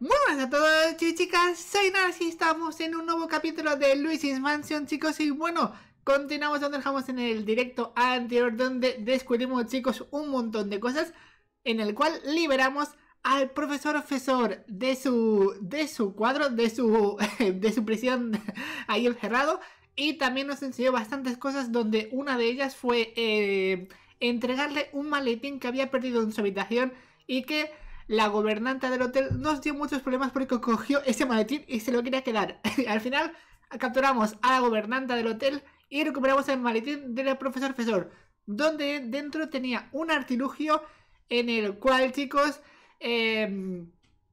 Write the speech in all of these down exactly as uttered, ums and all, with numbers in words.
Muy buenas a todos, chicos y chicas, soy Narcy, estamos en un nuevo capítulo de Luigi's Mansion, chicos, y bueno, continuamos donde dejamos en el directo anterior, donde descubrimos, chicos, un montón de cosas, en el cual liberamos al profesor Fesor de su, de su cuadro, de su, de su prisión ahí encerrado, y también nos enseñó bastantes cosas, donde una de ellas fue eh, entregarle un maletín que había perdido en su habitación y que la gobernanta del hotel nos dio muchos problemas porque cogió ese maletín y se lo quería quedar. Al final capturamos a la gobernanta del hotel y recuperamos el maletín del profesor Fesor, donde dentro tenía un artilugio en el cual, chicos, eh,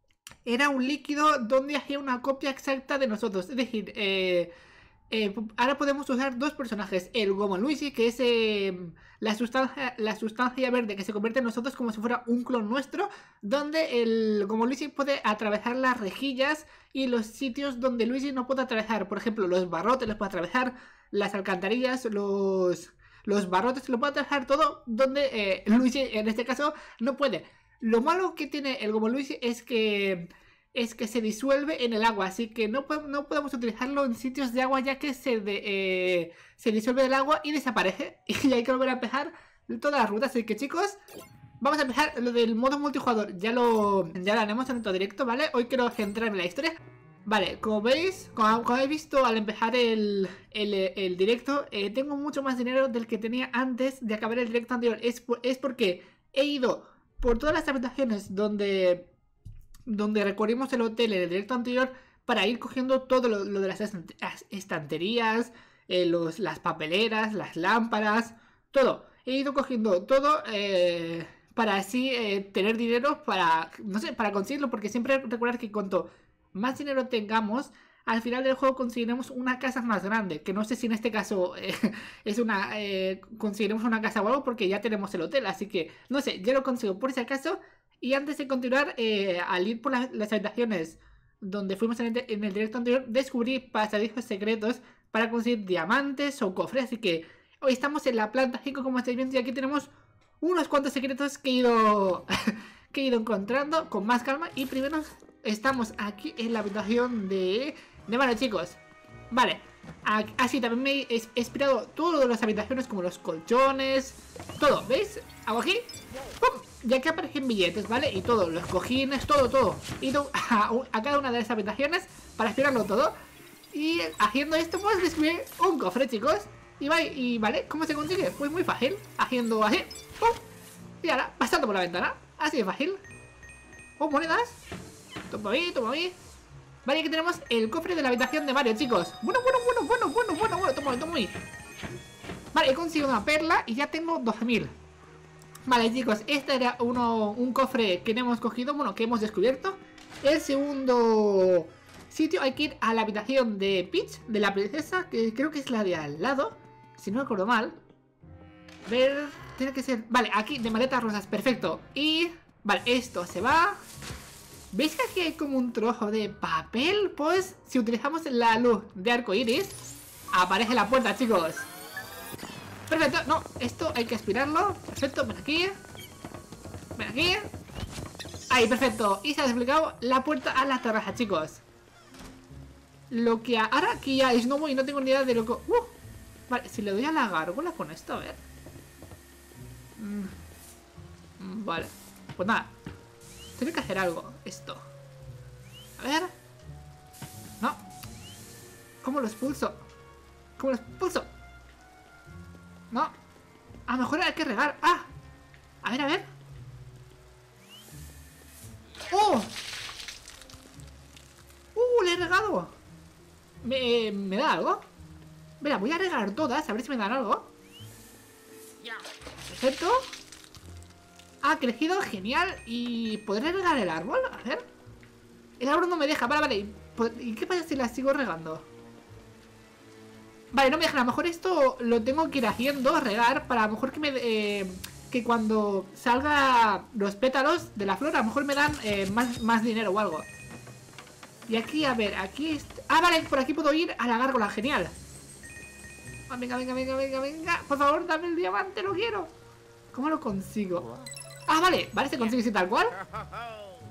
era un líquido donde hacía una copia exacta de nosotros. Es decir, eh, eh, ahora podemos usar dos personajes, el Gomo Luigi, que es eh, la, sustancia, la sustancia verde que se convierte en nosotros como si fuera un clon nuestro, donde el Gomo Luigi puede atravesar las rejillas y los sitios donde Luigi no puede atravesar. Por ejemplo, los barrotes los puede atravesar, las alcantarillas, los, los barrotes lo puede atravesar todo, donde eh, Luigi en este caso no puede. Lo malo que tiene el Gomo Luigi es que es que se disuelve en el agua, así que no, no podemos utilizarlo en sitios de agua, ya que se, de, eh, se disuelve el agua y desaparece, y hay que volver a empezar todas las rutas. Así que, chicos, vamos a empezar lo del modo multijugador. Ya lo, ya lo haremos en otro directo, ¿vale? Hoy quiero centrarme en la historia. Vale, como veis, como, como habéis visto al empezar el, el, el directo, eh, tengo mucho más dinero del que tenía antes de acabar el directo anterior. Es, es porque he ido por todas las habitaciones donde donde recorrimos el hotel en el directo anterior para ir cogiendo todo lo, lo de las estanterías, eh, los, las papeleras, las lámparas, todo. He ido cogiendo todo eh, para así eh, tener dinero para, no sé, para conseguirlo, porque siempre recordar que cuanto más dinero tengamos, al final del juego conseguiremos una casa más grande, que no sé si en este caso eh, es una eh, conseguiremos una casa o algo, porque ya tenemos el hotel, así que no sé, yo lo consigo por si acaso. Y antes de continuar, eh, al ir por la, las habitaciones donde fuimos en el, en el directo anterior, descubrí pasadizos secretos para conseguir diamantes o cofres. Así que hoy estamos en la planta cinco, como estáis viendo, y aquí tenemos unos cuantos secretos que he ido, que he ido encontrando con más calma. Y primero estamos aquí en la habitación de... de Mario, chicos. Vale, así también me he, he inspirado todas las habitaciones, como los colchones, todo, ¿veis? Hago aquí, ¡pum! Ya que aparecen billetes, ¿vale? Y todo, los cojines, todo, todo. He ido a, a cada una de las habitaciones para explorarlo todo. Y haciendo esto, pues descubrí un cofre, chicos. Y, va, y vale, ¿cómo se consigue? Pues muy fácil, haciendo así, ¡pum! Y ahora, pasando por la ventana, así de fácil. Oh, monedas. Toma ahí, toma ahí. Vale, aquí tenemos el cofre de la habitación de Mario, chicos. Bueno, bueno, bueno, bueno, bueno, bueno, bueno, toma ahí, toma ahí. Vale, he conseguido una perla y ya tengo doce mil. Vale, chicos, este era uno, un cofre que no hemos cogido, bueno, que hemos descubierto. El segundo sitio, hay que ir a la habitación de Peach, de la princesa, que creo que es la de al lado, si no recuerdo mal. A ver, tiene que ser... Vale, aquí, de maletas rosas, perfecto. Y... Vale, esto se va. ¿Veis que aquí hay como un trozo de papel? Pues, si utilizamos la luz de arco iris, aparece la puerta, chicos. Perfecto, no, esto hay que aspirarlo. Perfecto, ven aquí. Ven aquí. Ahí, perfecto. Y se ha desbloqueado la puerta a la terraza, chicos. Lo que ahora aquí ya es nuevo y no tengo ni idea de lo que... Uh, vale, si le doy a la gárgola con esto, a ver. Mm, vale, pues nada. Tiene que hacer algo, esto. A ver. No. ¿Cómo lo expulso? ¿Cómo lo expulso? No. A lo mejor hay que regar. Ah. A ver, a ver. ¡Oh! ¡Uh! Le he regado. ¿Me, ¿me da algo? Mira, voy a regar todas. A ver si me dan algo. Perfecto. Ha crecido, genial. ¿Y podré regar el árbol? A ver. El árbol no me deja. Vale, vale. ¿Y qué pasa si la sigo regando? Vale, no me deja. A lo mejor esto lo tengo que ir haciendo, regar, para a lo mejor que me... Eh, que cuando salga los pétalos de la flor, a lo mejor me dan eh, más, más dinero o algo. Y aquí, a ver, aquí... Ah, vale, por aquí puedo ir a la gárgola, genial. Ah, venga, venga, venga, venga, venga. Por favor, dame el diamante, lo quiero. ¿Cómo lo consigo? Ah, vale, vale, se consigue así tal cual.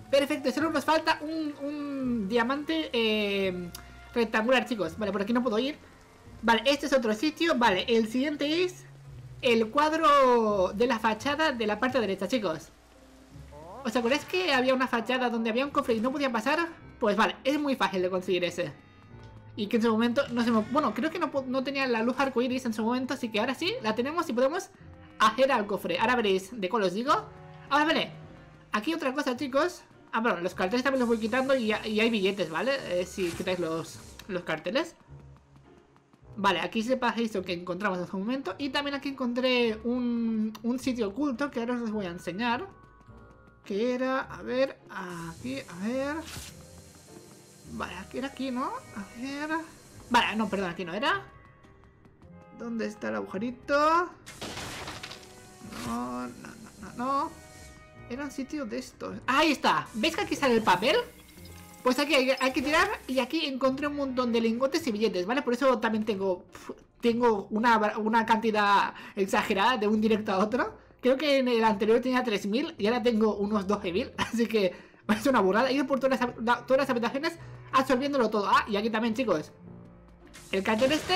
Perfecto, solo nos falta un, un diamante eh, rectangular, chicos. Vale, por aquí no puedo ir. Vale, este es otro sitio. Vale, el siguiente es el cuadro de la fachada de la parte derecha, chicos. ¿Os acordáis que había una fachada donde había un cofre y no podía pasar? Pues vale, es muy fácil de conseguir ese. Y que en su momento no se me... Bueno, creo que no, no tenía la luz arcoíris en su momento, así que ahora sí, la tenemos y podemos hacer al cofre. Ahora veréis de cuál os digo. Ahora vale, aquí otra cosa, chicos. Ah, bueno, los carteles también los voy quitando y, y hay billetes, ¿vale? Eh, si quitáis los, los carteles. Vale, aquí sepa esto que encontramos en su momento. Y también aquí encontré un, un sitio oculto que ahora os voy a enseñar. Que era, a ver, aquí, a ver. Vale, aquí era aquí, ¿no? A ver. Vale, no, perdón, aquí no era. ¿Dónde está el agujerito? No, no, no, no, no. Era un sitio de estos. ¡Ahí está! ¿Veis que aquí sale el papel? Pues aquí hay, hay que tirar. Y aquí encontré un montón de lingotes y billetes, ¿vale? Por eso también tengo Tengo una, una cantidad exagerada de un directo a otro. Creo que en el anterior tenía tres mil y ahora tengo unos doce mil. Así que es una burrada. He ido por todas las, todas las habitaciones absorbiéndolo todo. Ah, y aquí también, chicos. El cartel este.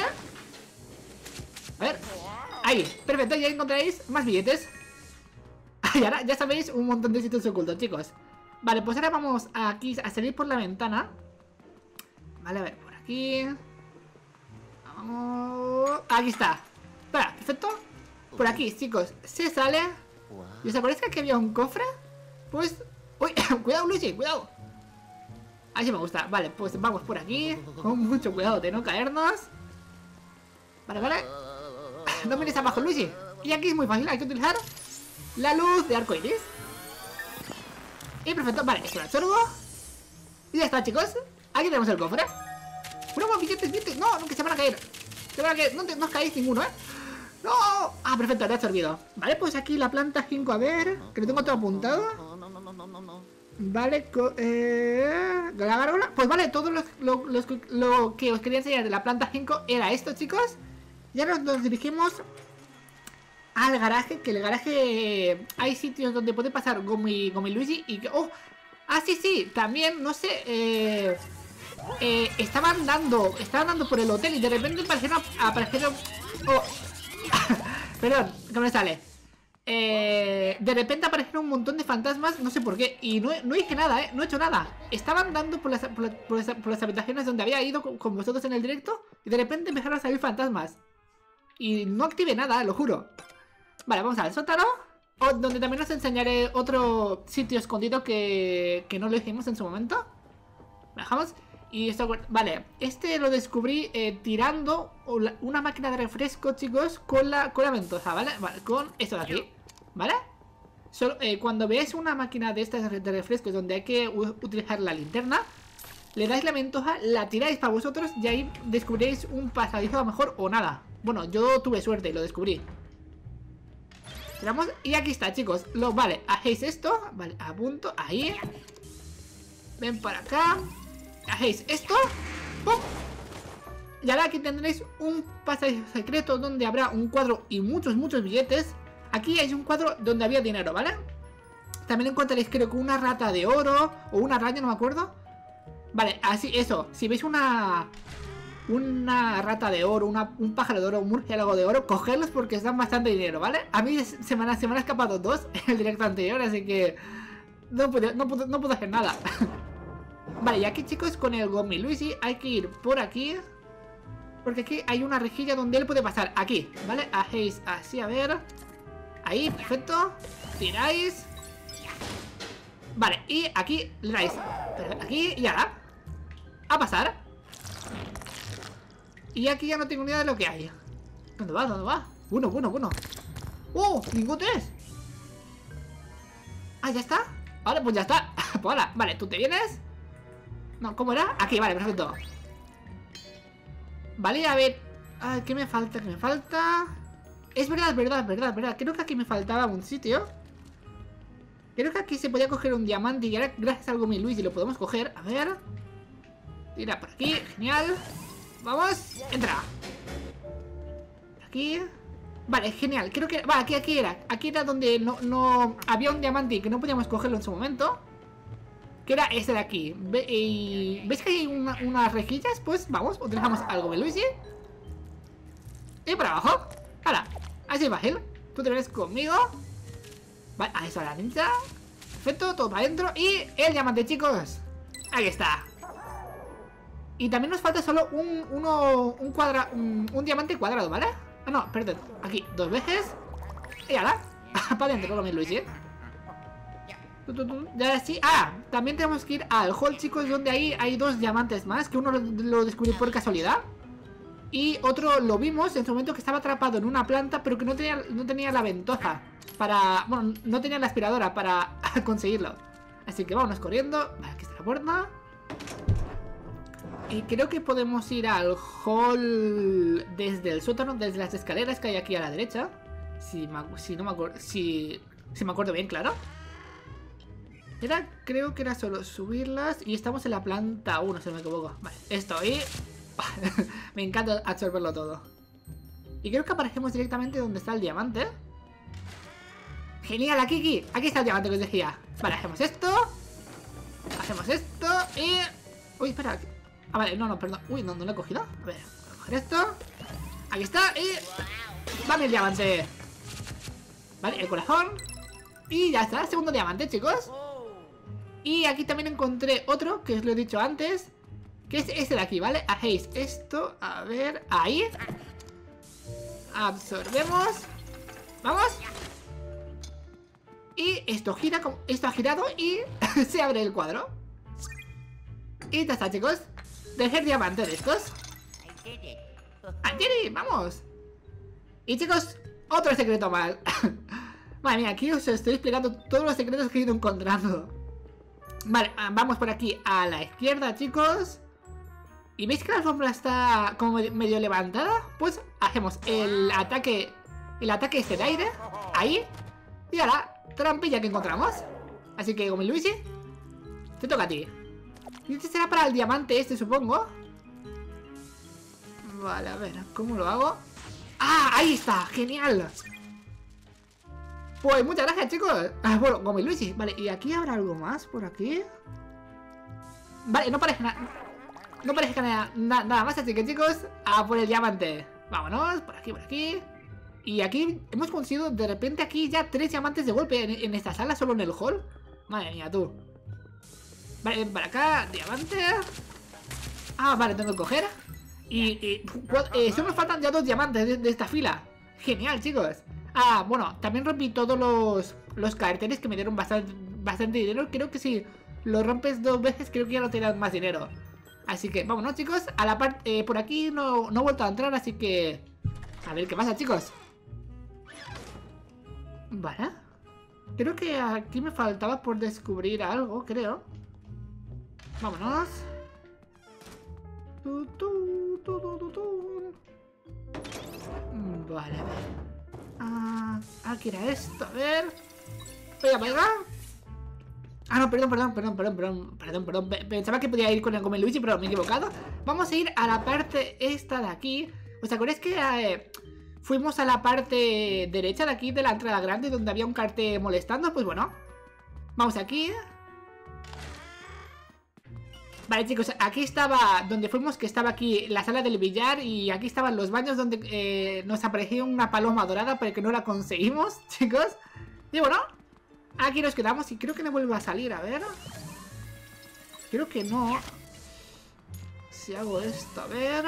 A ver. Ahí, perfecto, ya encontráis más billetes. Y ahora ya sabéis un montón de sitios ocultos, chicos. Vale, pues ahora vamos aquí a salir por la ventana. Vale, a ver, por aquí. Vamos. Aquí está. Espera, perfecto. Por aquí, chicos, se sale. ¿Y os acordáis que aquí había un cofre? Pues... ¡Uy! Cuidado, Luigi, cuidado. Así me gusta. Vale, pues vamos por aquí. Con mucho cuidado de no caernos. Vale, vale. No mires abajo, Luigi. Y aquí es muy fácil, hay que utilizar la luz de arcoiris. Y perfecto, vale, esto lo absorbo. Y ya está, chicos. Aquí tenemos el cofre. Bueno, billetes, billetes. No, no, que se van a caer. Se van a caer. No, te, no os caéis ninguno, ¿eh? ¡No! Ah, perfecto, lo he absorbido. Vale, pues aquí la planta cinco, a ver. Que lo tengo todo apuntado. Vale, eh, la gárgola. Pues vale, todo lo, lo, lo, lo que os quería enseñar de la planta cinco era esto, chicos. Y ahora nos dirigimos al garaje, que el garaje hay sitios donde puede pasar Gomi, Gomi Luigi y que... ¡Oh! Ah, sí, sí, también, no sé, eh, eh, estaban dando, estaban dando por el hotel y de repente aparecieron, aparecieron... ¡Oh! Perdón, que me sale. Eh, de repente aparecieron un montón de fantasmas, no sé por qué. Y no, no hice nada, eh, no he hecho nada. Estaban dando por las, por, las, por, las, por las habitaciones donde había ido con, con vosotros en el directo. Y de repente empezaron a salir fantasmas. Y no activé nada, lo juro. Vale, vamos al sótano, donde también os enseñaré otro sitio escondido que, que no lo hicimos en su momento. Bajamos. Y esto, vale, este lo descubrí eh, tirando una máquina de refresco, chicos, con la, con la ventosa, ¿vale? Vale, con esto de aquí, ¿vale? Solo, eh, cuando veáis una máquina de estas de refrescos donde hay que utilizar la linterna, le dais la ventosa, la tiráis para vosotros y ahí descubriréis un pasadizo a lo mejor o nada. Bueno, yo tuve suerte y lo descubrí. Tiramos y aquí está, chicos. Lo, vale, hacéis esto, vale, a punto, ahí. Ven para acá. Hacéis esto, ¡pum! Y ahora aquí tendréis un pasadizo secreto donde habrá un cuadro y muchos, muchos billetes. Aquí hay un cuadro donde había dinero, ¿vale? También encontraréis, creo que una rata de oro o una raya, no me acuerdo. Vale, así, eso. Si veis una una rata de oro, una, un pájaro de oro, un murciélago de oro, cogerlos porque os dan bastante dinero, ¿vale? A mí se me, han, se me han escapado dos en el directo anterior, así que no puedo, no puedo, no puedo hacer nada. Vale, y aquí, chicos, con el Gomi Luigi hay que ir por aquí, porque aquí hay una rejilla donde él puede pasar. Aquí, ¿vale? Hacéis así, a ver. Ahí, perfecto. Tiráis. Vale, y aquí le dais. Aquí y ahora a pasar. Y aquí ya no tengo ni idea de lo que hay. ¿Dónde va? ¿Dónde va? Uno, uno, uno. ¡Oh! ¡Lingotes! Ah, ¿ya está? Vale, pues ya está. Pues hola. Vale, ¿tú te vienes? No, ¿cómo era? Aquí, vale, perfecto. Vale, a ver. Ay, ¿qué me falta? ¿Qué me falta? Es verdad, es verdad, es verdad, es verdad. Creo que aquí me faltaba un sitio. Creo que aquí se podía coger un diamante y ahora gracias a Gomi Luigi lo podemos coger. A ver. Tira por aquí, genial. Vamos, entra. Aquí. Vale, genial, creo que... Va, aquí, aquí era. Aquí era donde no, no... había un diamante y que no podíamos cogerlo en su momento. que era este de aquí. Ve, y, ¿Veis que hay una, unas rejillas? Pues vamos, utilizamos algo de Luigi. Y por abajo. Ahora, así fácil. Tú te vienes conmigo. Vale, a eso a la ninja. Perfecto, todo para adentro. Y el diamante, chicos. Ahí está. Y también nos falta solo un, uno, un, cuadra, un, un diamante cuadrado, ¿vale? Ah, no, perdón. Aquí, dos veces. Y ahora, para adentro con mi Luigi. Ya sí. Ah, también tenemos que ir al hall, chicos, donde ahí hay dos diamantes más. Que uno lo, lo descubrí por casualidad. Y otro lo vimos en su momento que estaba atrapado en una planta, pero que no tenía, no tenía la ventosa para... Bueno, no tenía la aspiradora para conseguirlo. Así que vámonos corriendo. Vale, aquí está la puerta. Y creo que podemos ir al hall desde el sótano, desde las escaleras que hay aquí a la derecha. Si, me, si no me acuerdo... Si, si me acuerdo bien, claro. Era, creo que era solo subirlas. Y estamos en la planta uno, si no me equivoco. Vale, estoy... Me encanta absorberlo todo. Y creo que aparecemos directamente donde está el diamante. Genial, aquí, aquí. Aquí está el diamante que os decía. Vale, hacemos esto. Hacemos esto y... Uy, espera. Ah, vale, no, no, perdón. Uy, no, no lo he cogido. A ver, voy a coger esto. Aquí está y... Dame el diamante. Vale, el corazón. Y ya está, segundo diamante, chicos. Y aquí también encontré otro, que os lo he dicho antes, que es este de aquí, ¿vale? Hacéis esto, a ver, ahí. Absorbemos. Vamos. Y esto gira, como esto ha girado y se abre el cuadro. Y ya está, chicos. Tercer diamante de estos. ¡Anjiri! ¡Vamos! Y chicos, otro secreto más. Madre mía, aquí os estoy explicando todos los secretos que he ido encontrando. Vale, vamos por aquí a la izquierda, chicos. ¿Y veis que la alfombra está como medio levantada? Pues hacemos el ataque, el ataque este de aire. Ahí. Y ahora, trampilla que encontramos. Así que, como Luigi, te toca a ti. Y este será para el diamante este, supongo. Vale, a ver, ¿cómo lo hago? ¡Ah! Ahí está, genial. Pues muchas gracias, chicos. Ah, bueno, como Luigi. Vale, ¿y aquí habrá algo más por aquí? Vale, no parece nada. No parece nada, na nada más, así que chicos, a por el diamante. Vámonos, por aquí, por aquí. Y aquí hemos conseguido de repente aquí ya tres diamantes de golpe en, en esta sala, solo en el hall. Madre mía, tú. Vale, para acá, diamante. Ah, vale, tengo que coger. Y, y eh, solo nos faltan ya dos diamantes de, de esta fila. Genial, chicos. Ah, bueno, también rompí todos los, los carteles que me dieron bastante, bastante dinero. Creo que si lo rompes dos veces, creo que ya no te dan más dinero. Así que vámonos, chicos. A la parte eh, por aquí no, no he vuelto a entrar, así que... A ver qué pasa, chicos. Vale. Creo que aquí me faltaba por descubrir algo, creo. Vámonos. Tu, tu, tu, tu, tu, tu. Vale, a ver. Ah, aquí era esto, a ver. Venga, venga. Ah, no, perdón, perdón, perdón, perdón, perdón, perdón, perdón. Pensaba que podía ir con el, con el Luigi, pero me he equivocado. Vamos a ir a la parte esta de aquí. ¿Os acordáis que eh, fuimos a la parte derecha de aquí de la entrada grande donde había un cartel molestando? Pues bueno, vamos aquí. Vale, chicos, aquí estaba donde fuimos, que estaba aquí la sala del billar. Y aquí estaban los baños donde eh, nos apareció una paloma dorada, pero que no la conseguimos, chicos. Y bueno, aquí nos quedamos y creo que no vuelve a salir, a ver. Creo que no. Si hago esto, a ver.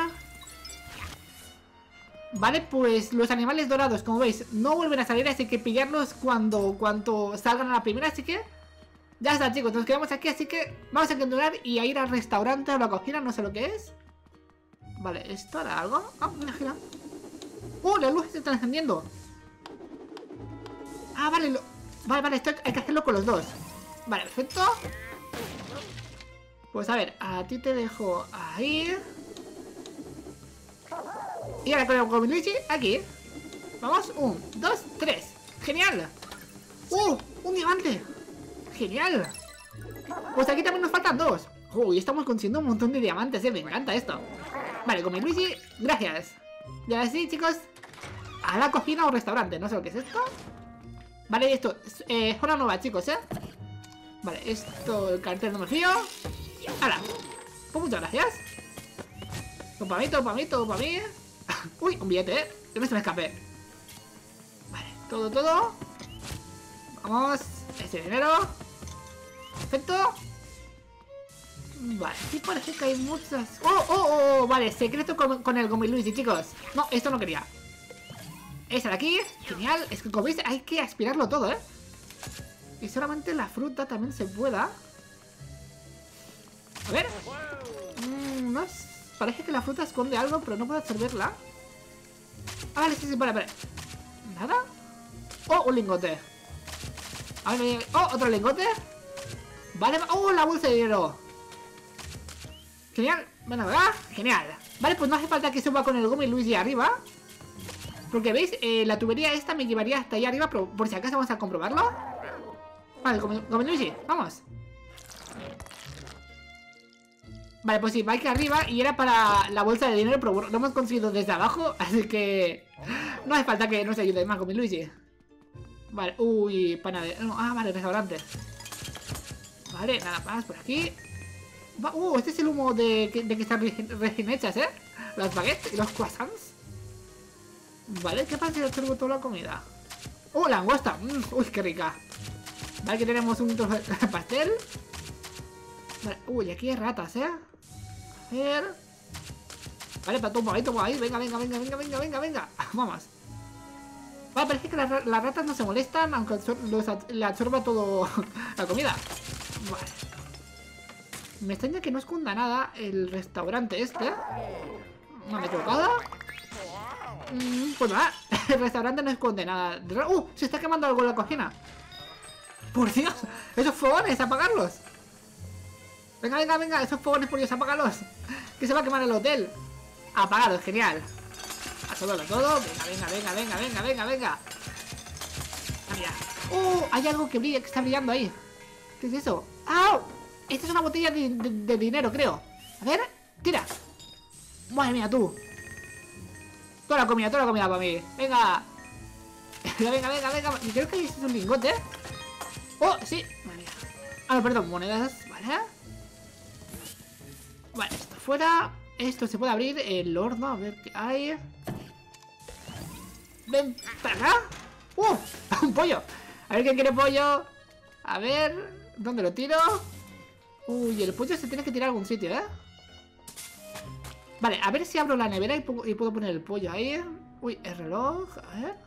Vale, pues los animales dorados, como veis, no vuelven a salir, así que pillarlos cuando, cuando salgan a la primera, así que... Ya está, chicos, nos quedamos aquí, así que vamos a continuar y a ir al restaurante o a la cocina, no sé lo que es. Vale, ¿esto hará algo? Ah, mira, gira. ¡Uh, las luces se están encendiendo! Ah, vale, lo... Vale, vale, esto hay que hacerlo con los dos. Vale, perfecto. Pues a ver, a ti te dejo ahí. Y ahora con el con Luigi, aquí. Vamos, un, dos, tres. ¡Genial! ¡Uh! ¡Un diamante! ¡Genial! Pues aquí también nos faltan dos. Uy, estamos consiguiendo un montón de diamantes, eh. Me encanta esto. Vale, con mi Luigi, gracias. Y ahora sí, chicos, a la cocina o restaurante. No sé lo que es esto. Vale, esto, eh, zona nueva, chicos, eh. Vale, esto, el cartel no me fío. ¡Hala! Pues muchas gracias. Todo para mí, todo para mí, todo para mí. Uy, un billete, ¿eh? Que no se me escape. Vale, todo, todo. Vamos, ese dinero. Perfecto. Vale, sí parece que hay muchas. ¡Oh, oh, oh! Vale, secreto con, con el Gomi Luigi, chicos. No, esto no quería. Esa de aquí, genial. Es que como veis hay que aspirarlo todo, ¿eh? Y solamente la fruta también se pueda. A ver. Mm, no es... Parece que la fruta esconde algo, pero no puedo absorberla. Ah, vale, sí, sí, vale, vale. ¿Nada? Oh, un lingote. A ver, oh, otro lingote. Vale, oh, la bolsa de dinero. Genial, bueno, ¿verdad? Genial. Vale, pues no hace falta que suba con el Gomi Luigi arriba. Porque, ¿veis? Eh, la tubería esta me llevaría hasta allá arriba, pero por si acaso vamos a comprobarlo. Vale, Gomi, Gomi Luigi, vamos. Vale, pues sí, va aquí arriba y era para la bolsa de dinero, pero bueno, lo hemos conseguido desde abajo, así que no hace falta que nos ayude más Gomi Luigi. Vale, uy, panadero. No, ah, vale, restaurante. Vale, nada más por aquí. Uh, este es el humo de que, de que están recién hechas, ¿eh? Las baguettes y los croissants. Vale, ¿qué pasa si observo toda la comida? ¡Oh, langosta! Mm, ¡Uy, qué rica! Vale, que tenemos un trozo de pastel. Vale, uy, aquí hay ratas, ¿eh? A ver... Vale, para todo ahí, todo ahí. Venga, venga, venga, venga, venga, venga, venga. Vamos. Vale, parece que las, las ratas no se molestan, aunque los, le absorba todo la comida. Vale. Me extraña que no esconda nada el restaurante este. No me he equivocado. Mm, pues nada, el restaurante no esconde nada. ¡Uh! Se está quemando algo en la cocina. ¡Por Dios! ¡Esos fogones! ¡Apagarlos! Venga, venga, venga. Esos fogones, por Dios, apágalos. Que se va a quemar el hotel. Apagados, genial. A todo, a todo. Venga, venga, venga, venga, venga, venga, venga. Mira. ¡Uh! Hay algo que brilla, que está brillando ahí. ¿Qué es eso? ¡Au! Esta es una botella de, de, de dinero, creo. A ver, tira. Madre mía, tú. Toda la comida, toda la comida para mí. Venga. Venga, venga, venga, venga. Y creo que es un lingote. Oh, sí. Madre mía. Ah, no, perdón, monedas. Vale. Vale, esto fuera. Esto se puede abrir. El horno, a ver qué hay. Ven para acá. ¡Uh! Un pollo. A ver quién quiere pollo. A ver. ¿Dónde lo tiro? Uy, el pollo se tiene que tirar a algún sitio, ¿eh? Vale, a ver si abro la nevera y, y puedo poner el pollo ahí. Uy, el reloj, a ver.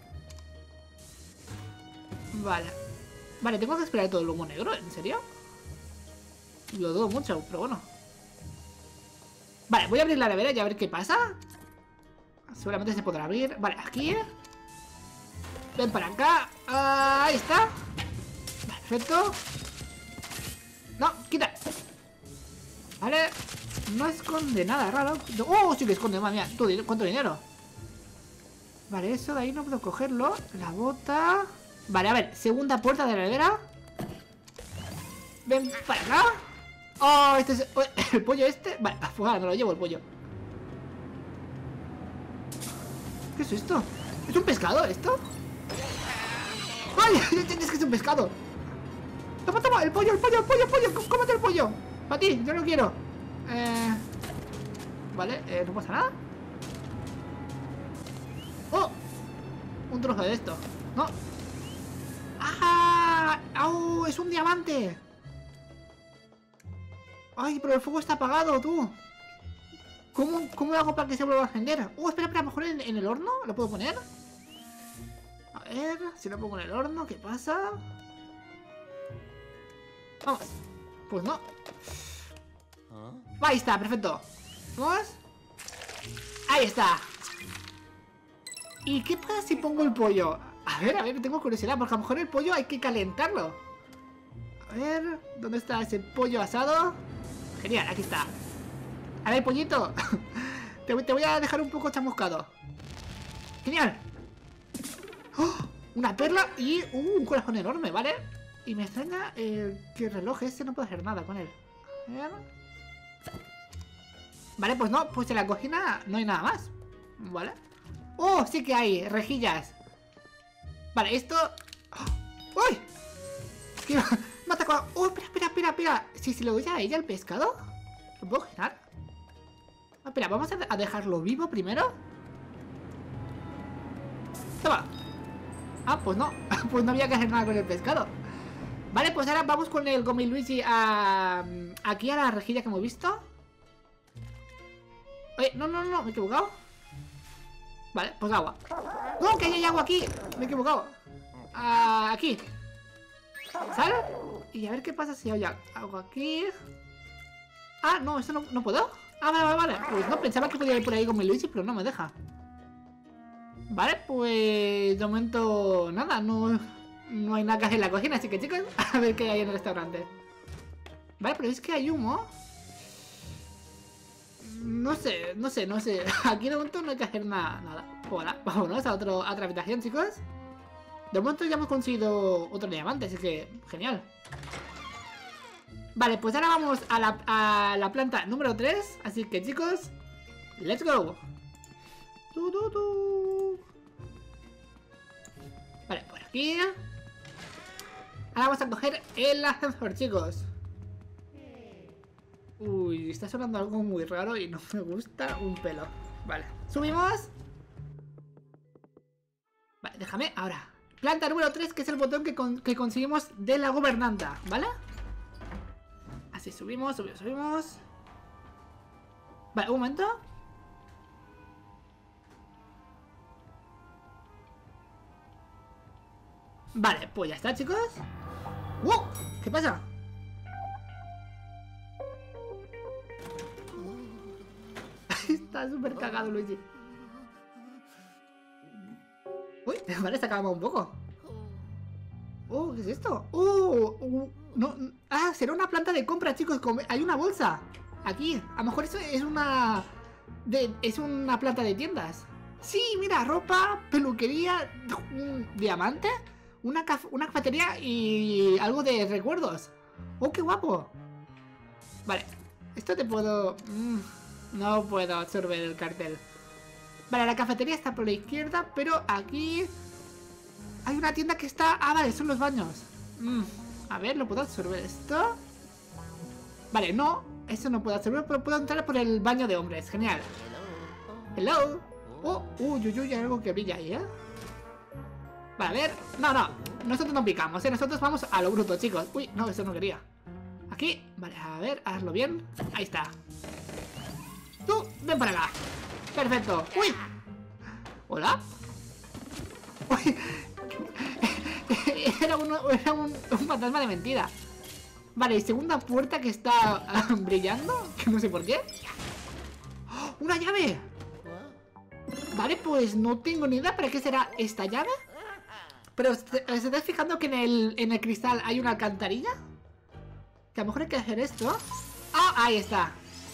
Vale. Vale, tengo que esperar todo el humo negro, ¿en serio? Lo dudo mucho, pero bueno. Vale, voy a abrir la nevera y a ver qué pasa. Seguramente se podrá abrir. Vale, aquí. Ven para acá. Ah, ahí está. Vale, perfecto. No, quita. Vale. No esconde nada raro. ¡Oh, sí que esconde! Madre mía, ¿tú, ¿cuánto dinero? Vale, eso de ahí no puedo cogerlo. La bota. Vale, a ver, segunda puerta de la nevera. Ven para acá. Oh, este es oh, el pollo este. Vale, pues ahora me lo llevo el pollo. ¿Qué es esto? ¿Es un pescado esto? ¡Ay! Es que es un pescado. Toma, toma, el pollo, el pollo, el pollo, el pollo. Cómete el pollo. Para ti, yo no quiero. Eh... Vale, eh, no pasa nada. ¡Oh! Un trozo de esto. No. ¡Ah! ¡Oh! ¡Es un diamante! ¡Ay, pero el fuego está apagado, tú! ¿Cómo, cómo hago para que se vuelva a encender? ¡Oh, espera, espera! ¿A lo mejor en, en el horno? ¿Lo puedo poner? A ver, si lo pongo en el horno, ¿qué pasa? Vamos. Pues no. Ahí está, perfecto. ¿Vamos? Ahí está. ¿Y qué pasa si pongo el pollo? A ver, a ver, tengo curiosidad, porque a lo mejor el pollo hay que calentarlo. A ver, ¿dónde está ese pollo asado? Genial, aquí está. A ver, pollito. te, te voy a dejar un poco chamuscado. Genial. ¡Oh! Una perla y uh, un corazón enorme, ¿vale? Y me extraña eh, que el reloj este no puedo hacer nada con él. A ver. Vale, pues no, pues en la cocina no hay nada más. ¿Vale? ¡Oh! Sí que hay rejillas. Vale, esto... ¡Uy! Que iba, Me ha atacado. ¡Oh, espera, espera, espera, espera! Si se lo doy a ella el pescado, ¿lo puedo girar? Ah, espera, vamos a dejarlo vivo primero. Toma. Ah, pues no. Pues no había que hacer nada con el pescado. Vale, pues ahora vamos con el Gomi Luigi a... aquí a la rejilla que hemos visto. Oye, no, no, no, me he equivocado. Vale, pues agua. ¡No, que hay agua aquí! Me he equivocado. Ah, aquí. ¿Sale? Y a ver qué pasa si hay agua aquí. Ah, no, eso no, no puedo. Ah, vale, vale, vale. Pues no, pensaba que podía ir por ahí con mi Luigi, pero no me deja. Vale, pues de momento nada, no, no hay nada que hacer en la cocina, así que chicos, a ver qué hay en el restaurante. Vale, pero es que hay humo. No sé, no sé, no sé. Aquí de momento no hay que hacer nada, nada. Hola, vámonos a, otro, a otra habitación, chicos. De momento ya hemos conseguido otro diamante, así que genial. Vale, pues ahora vamos a la, a la planta número tres. Así que chicos, let's go. Tu, tu, tu. Vale, por aquí. Ahora vamos a coger el ascensor, chicos. Uy, está sonando algo muy raro y no me gusta un pelo. Vale, subimos. Vale, déjame, ahora planta número tres, que es el botón que, con, que conseguimos de la gobernanta, ¿vale? Así, subimos, subimos, subimos. Vale, un momento. Vale, pues ya está, chicos. ¡Wow! ¿Qué pasa? Está súper cagado, Luigi. Uy, vale, se acaba un poco. Oh, ¿qué es esto? Oh, uh, no, ah, será una planta de compra, chicos. Hay una bolsa aquí. A lo mejor eso es una de, es una planta de tiendas. Sí, mira, ropa, peluquería, un diamante, una, una cafetería y algo de recuerdos. Oh, qué guapo. Vale, esto te puedo... Mm, no puedo absorber el cartel. Vale, la cafetería está por la izquierda, pero aquí hay una tienda que está... Ah, vale, son los baños. Mm, a ver, ¿lo puedo absorber esto? Vale, no, eso no puedo absorber, pero puedo entrar por el baño de hombres. Genial. Hello. Oh, uy, uy, uy, hay algo que brilla ahí, ¿eh? Vale, a ver. No, no, nosotros no picamos, ¿eh? Nosotros vamos a lo bruto, chicos. Uy, no, eso no quería. Aquí, vale, a ver, hazlo bien. Ahí está. Tú, ven para acá. Perfecto. Uy. Hola. Uy. Era, uno, era un, un fantasma de mentira. Vale, segunda puerta que está uh, brillando. Que no sé por qué. ¡Oh, ¡una llave! Vale, pues no tengo ni idea para qué será esta llave. Pero ¿se estáis fijando que en el, en el cristal hay una alcantarilla? Que a lo mejor hay que hacer esto. ¡Ah! Ahí está.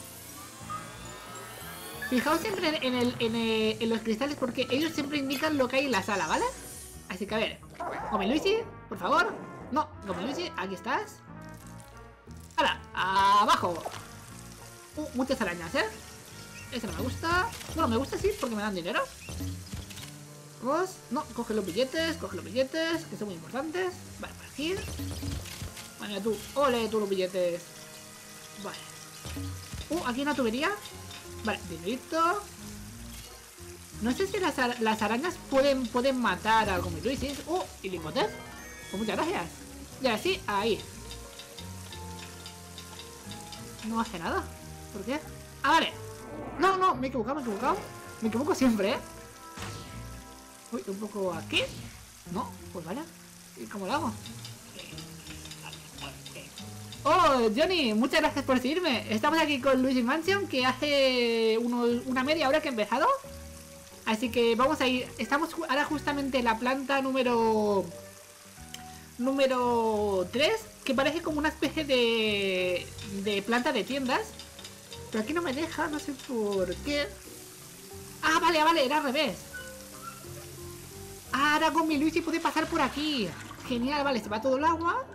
Fijaos siempre en, el, en, el, en los cristales porque ellos siempre indican lo que hay en la sala, ¿vale? Así que a ver. Gomi Luigi, por favor. No, Gomi Luigi, aquí estás. ¡Hala! ¡Abajo! Uh, muchas arañas, ¿eh? Ese no me gusta. Bueno, me gusta sí, porque me dan dinero. Vamos. No, coge los billetes, coge los billetes, que son muy importantes. Vale, por aquí. Vale, tú. Ole, tú los billetes. Vale. Uh, aquí hay una tubería. Vale, dinerito. No sé si las, ar las arañas pueden, pueden matar a Gomi Luigi. Uh, y lingotes. Pues muchas gracias. Y así, ahí. No hace nada. ¿Por qué? Ah, vale. No, no, me he equivocado, me he equivocado. Me equivoco siempre, ¿eh? Uy, un poco aquí. No, pues vale. ¿Y cómo lo hago? Oh, Johnny, muchas gracias por seguirme. Estamos aquí con Luigi Mansion, que hace uno, una media hora que he empezado. Así que vamos a ir. Estamos ahora justamente en la planta número... Número tres, que parece como una especie de... De planta de tiendas. Pero aquí no me deja, no sé por qué. Ah, vale, vale, era al revés. Ah, ahora con mi Luigi puede pasar por aquí. Genial, vale, se va todo el agua.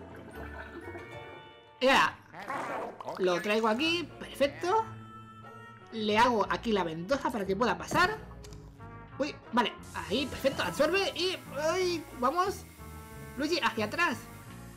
Y ahora lo traigo aquí, perfecto. Le hago aquí la ventosa para que pueda pasar. Uy, vale, ahí, perfecto, absorbe y... ¡Ay! Vamos Luigi, hacia atrás.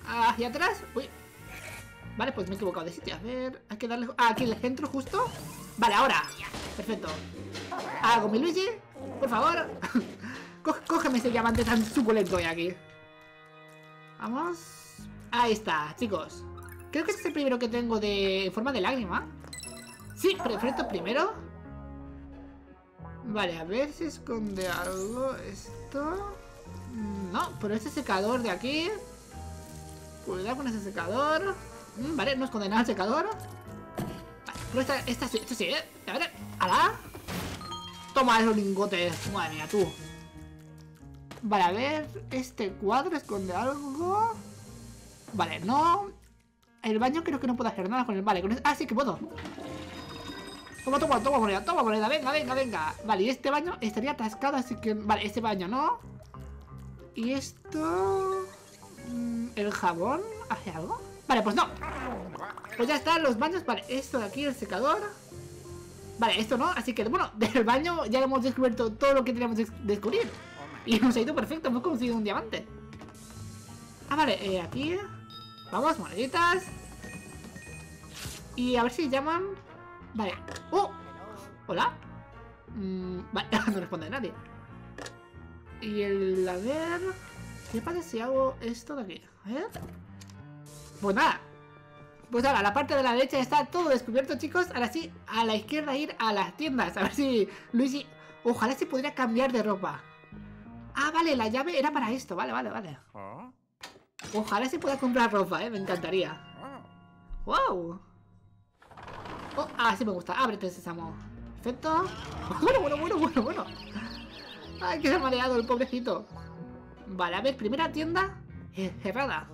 hacia atrás. Uy. Vale, pues me he equivocado de sitio. A ver, hay que darle... Ah, aquí en el centro justo. Vale, ahora. Perfecto. Hago mi Luigi, por favor. Cógeme ese diamante tan suculento de aquí. Vamos. Ahí está, chicos. Creo que este es el primero que tengo de en forma de lágrima. Sí, perfecto, primero. Vale, a ver si esconde algo. Esto... No, pero este secador de aquí. Cuidado con ese secador. Mm, vale, no esconde nada el secador. Vale, pero esta, esta, esto sí, ¿eh? A ver, ¡alá! Toma esos lingotes. Madre mía, tú. Vale, a ver. Este cuadro esconde algo. Vale, no. El baño creo que no puedo hacer nada con el... Vale, con el... Ah, sí que puedo. Toma, toma, toma moneda, toma moneda. Venga, venga, venga. Vale, y este baño estaría atascado, así que... Vale, este baño no. Y esto... ¿El jabón hace algo? Vale, pues no. Pues ya están los baños. Vale, esto de aquí, el secador. Vale, esto no. Así que, bueno, del baño ya hemos descubierto todo lo que teníamos que descubrir. Y nos ha ido perfecto. Hemos conseguido un diamante. Ah, vale, eh, aquí. Vamos, moneditas. Y a ver si llaman. Vale. ¡Oh! ¿Hola? Mm, vale, no responde nadie. Y el... A ver... ¿Qué pasa si hago esto de aquí? A ver... Pues nada. Pues ahora, la parte de la derecha está todo descubierto, chicos. Ahora sí, a la izquierda ir a las tiendas. A ver si Luigi... Ojalá se pudiera cambiar de ropa. Ah, vale, la llave era para esto. Vale, vale, vale. Ojalá se pueda comprar ropa, eh. Me encantaría. ¡Wow! Oh, ah, sí me gusta. Ábrete, sésamo. Perfecto. Bueno, bueno, bueno, bueno, bueno. Ay, que se ha mareado el pobrecito. Vale, a ver, primera tienda eh, cerrada.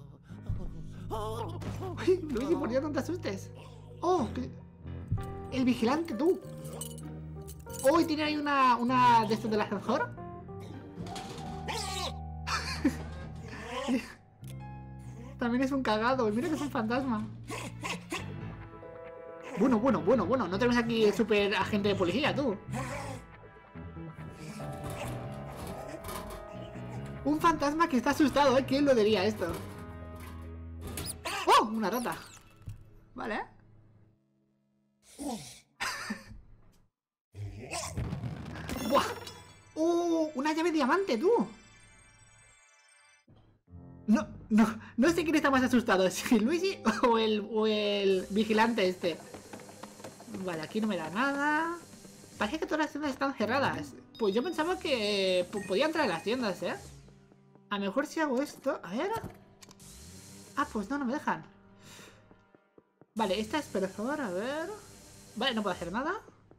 Uy, Luigi, por Dios, no te asustes. Oh, que... el vigilante, tú. Oh, y tiene ahí una, una de estos del ascensor. También es un cagado. Mira que es un fantasma. Bueno, bueno, bueno, bueno. No tenemos aquí el super agente de policía, tú. Un fantasma que está asustado, ¿eh? ¿Quién lo diría esto? ¡Oh! Una rata. Vale. ¡Buah! ¡Oh! Una llave diamante, tú. No, no, no sé quién está más asustado, si Luigi o el, o el vigilante este. Vale, aquí no me da nada. Parece que todas las tiendas están cerradas. Pues yo pensaba que podía entrar en las tiendas, ¿eh? A lo mejor si hago esto... A ver... Ah, pues no, no me dejan. Vale, esta es por favor, a ver... Vale, no puedo hacer nada.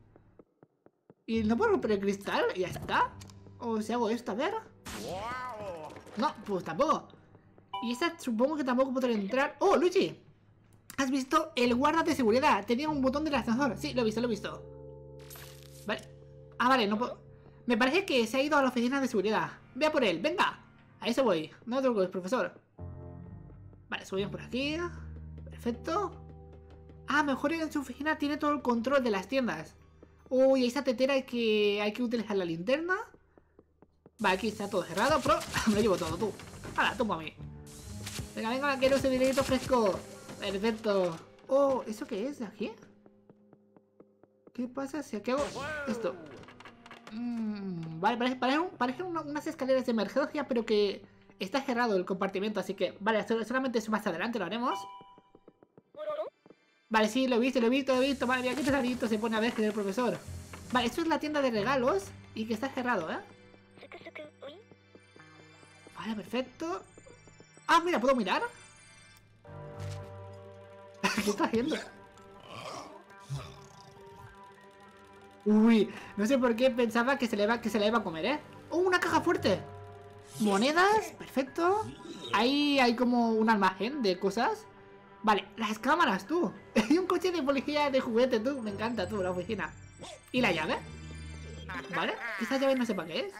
Y no puedo romper el cristal, y ya está. O si hago esto, a ver... No, pues tampoco. Y esta supongo que tampoco podré entrar. ¡Oh, Luigi! ¿Has visto el guarda de seguridad? Tenía un botón del ascensor. Sí, lo he visto, lo he visto. Vale. Ah, vale, no puedo... Me parece que se ha ido a la oficina de seguridad. Ve a por él, venga. A eso voy. No te preocupes, profesor. Vale, subimos por aquí. Perfecto. Ah, mejor en su oficina tiene todo el control de las tiendas. Uy, esa tetera hay que, hay que utilizar la linterna. Vale, aquí está todo cerrado, pero me lo llevo todo, tú. Ahora, toma a mí. Venga, venga, quiero ese dinerito fresco. Perfecto. Oh, ¿eso qué es de aquí? ¿Qué pasa si aquí hago esto? Mm, vale, parece, parece, parece una, unas escaleras de emergencia, pero que está cerrado el compartimento, así que... Vale, solamente eso más adelante lo haremos. Vale, sí, lo he visto, lo he visto, lo he visto. Madre mía, qué pesadito se pone a ver que el profesor. Vale, esto es la tienda de regalos y que está cerrado, ¿eh? Vale, perfecto. Ah, mira, ¿puedo mirar? ¿Qué está haciendo? Uy, no sé por qué pensaba que se le va, que se la iba a comer, ¿eh? ¡Oh, una caja fuerte! Monedas, perfecto. Ahí hay como un almacén de cosas. Vale, las cámaras, tú. Y un coche de policía de juguete, tú. Me encanta, tú, la oficina. ¿Y la llave? Vale, esta llave no sé para qué es.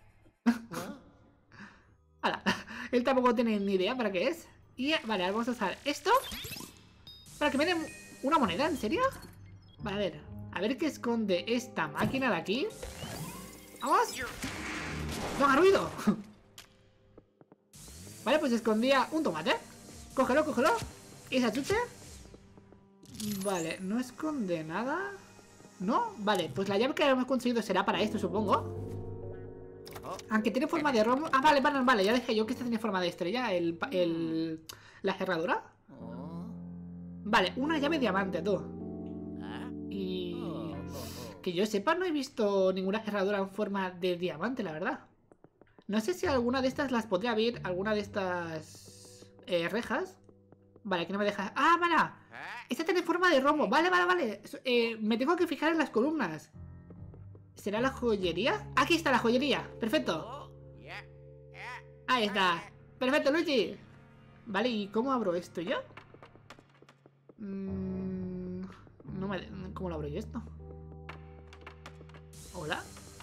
Hala, él tampoco tiene ni idea para qué es. Y vale, vamos a usar esto para que me den una moneda, ¿en serio? Vale, a ver, a ver qué esconde esta máquina de aquí. ¡Vamos! ¡No haga ruido! Vale, pues escondía un tomate. Cógelo, cógelo. ¿Y esa chuche? Vale, no esconde nada. ¿No? Vale, pues la llave que hemos conseguido será para esto, supongo. Aunque tiene forma de rombo. Ah, vale, vale, vale. Ya dije yo que esta tiene forma de estrella. El, el, la cerradura. Vale, una llave diamante, tú. Y... que yo sepa, no he visto ninguna cerradura en forma de diamante, la verdad. No sé si alguna de estas las podría abrir. Alguna de estas eh, rejas. Vale, aquí no me deja... ¡Ah, vale! Esta tiene forma de rombo. Vale, vale, vale. Eh, me tengo que fijar en las columnas. ¿Será la joyería? Aquí está la joyería. Perfecto. Ahí está. Perfecto, Luigi. Vale, ¿y cómo abro esto yo? Mm, no me... ¿Cómo lo abro yo esto? ¿Hola?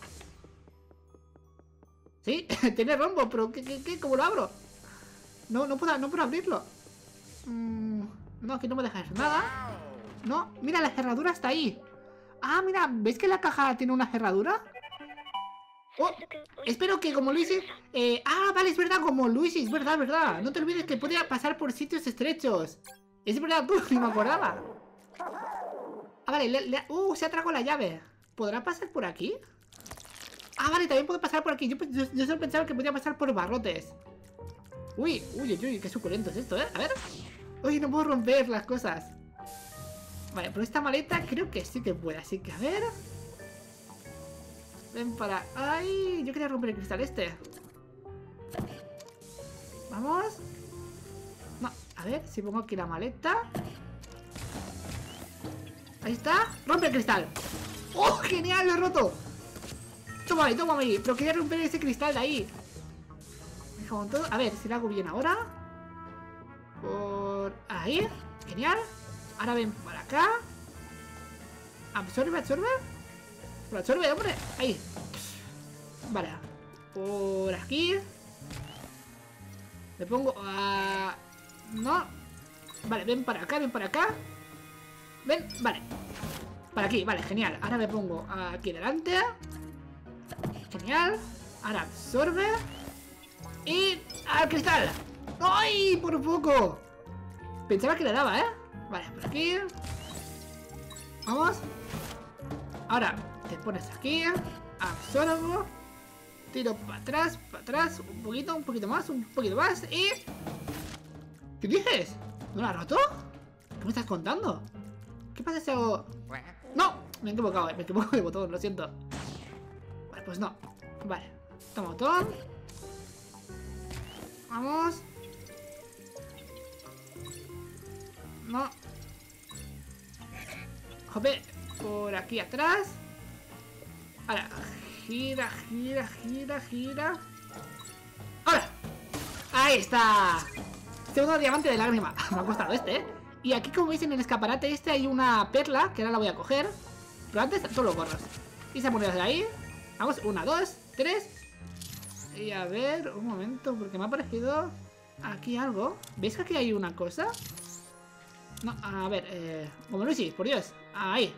Sí, tiene rombo, pero ¿qué, qué, qué? ¿Cómo lo abro? No, no puedo, no puedo abrirlo. Mm, no, aquí no me deja hacer nada. No, mira, la cerradura está ahí. Ah, mira, ¿ves que la caja tiene una cerradura? Oh, espero que como Luigi... Eh, ah, vale, es verdad, como Luigi, es verdad, es verdad. No te olvides que puede pasar por sitios estrechos. Es verdad, tú, ni me acordaba. Ah, vale, le, le, uh, se ha tragado la llave. ¿Podrá pasar por aquí? Ah, vale, también puede pasar por aquí. Yo, yo, yo solo pensaba que podía pasar por barrotes. Uy, uy, uy, qué suculento es esto, ¿eh? A ver. Uy, no puedo romper las cosas. Vale, pero esta maleta creo que sí que puede. Así que, a ver. Ven para... ¡Ay! Yo quería romper el cristal este. Vamos. No, a ver, si pongo aquí la maleta. Ahí está. ¡Rompe el cristal! ¡Oh, genial! ¡Lo he roto! Tómame, tómame. Pero quería romper ese cristal de ahí. Dejamos todo. A ver si lo hago bien ahora. Por ahí. Genial. Ahora ven para acá. Absorbe, absorbe. Pero absorbe, hombre. Ahí. Vale. Por aquí. Le pongo a... No. Vale, ven para acá, ven para acá. Ven, vale. Para aquí, vale, genial. Ahora me pongo aquí delante. Genial. Ahora absorbe. Y... ¡al cristal! ¡Ay! Por poco. Pensaba que le daba, ¿eh? Vale, por aquí. Vamos. Ahora te pones aquí. Absorbo. Tiro para atrás, para atrás. Un poquito, un poquito más, un poquito más. Y... ¿qué dices? ¿No la ha roto? ¿Qué me estás contando? ¿Qué pasa si hago...? ¡No! Me he equivocado, me equivoco de botón, lo siento. Vale, pues no. Vale. Toma botón. Vamos. No. Jope. Por aquí atrás. Ahora. Gira, gira, gira, gira. ¡Ahora! ¡Ahí está! Segundo diamante de lágrima. Me ha costado este, ¿eh? Y aquí, como veis en el escaparate este, hay una perla, que ahora la voy a coger. Pero antes, todos los gorros. Y esa moneda de ahí. Vamos, una, dos, tres. Y a ver, un momento, porque me ha parecido aquí algo. ¿Veis que aquí hay una cosa? No, a ver, eh... como Luigi, por Dios. Ahí.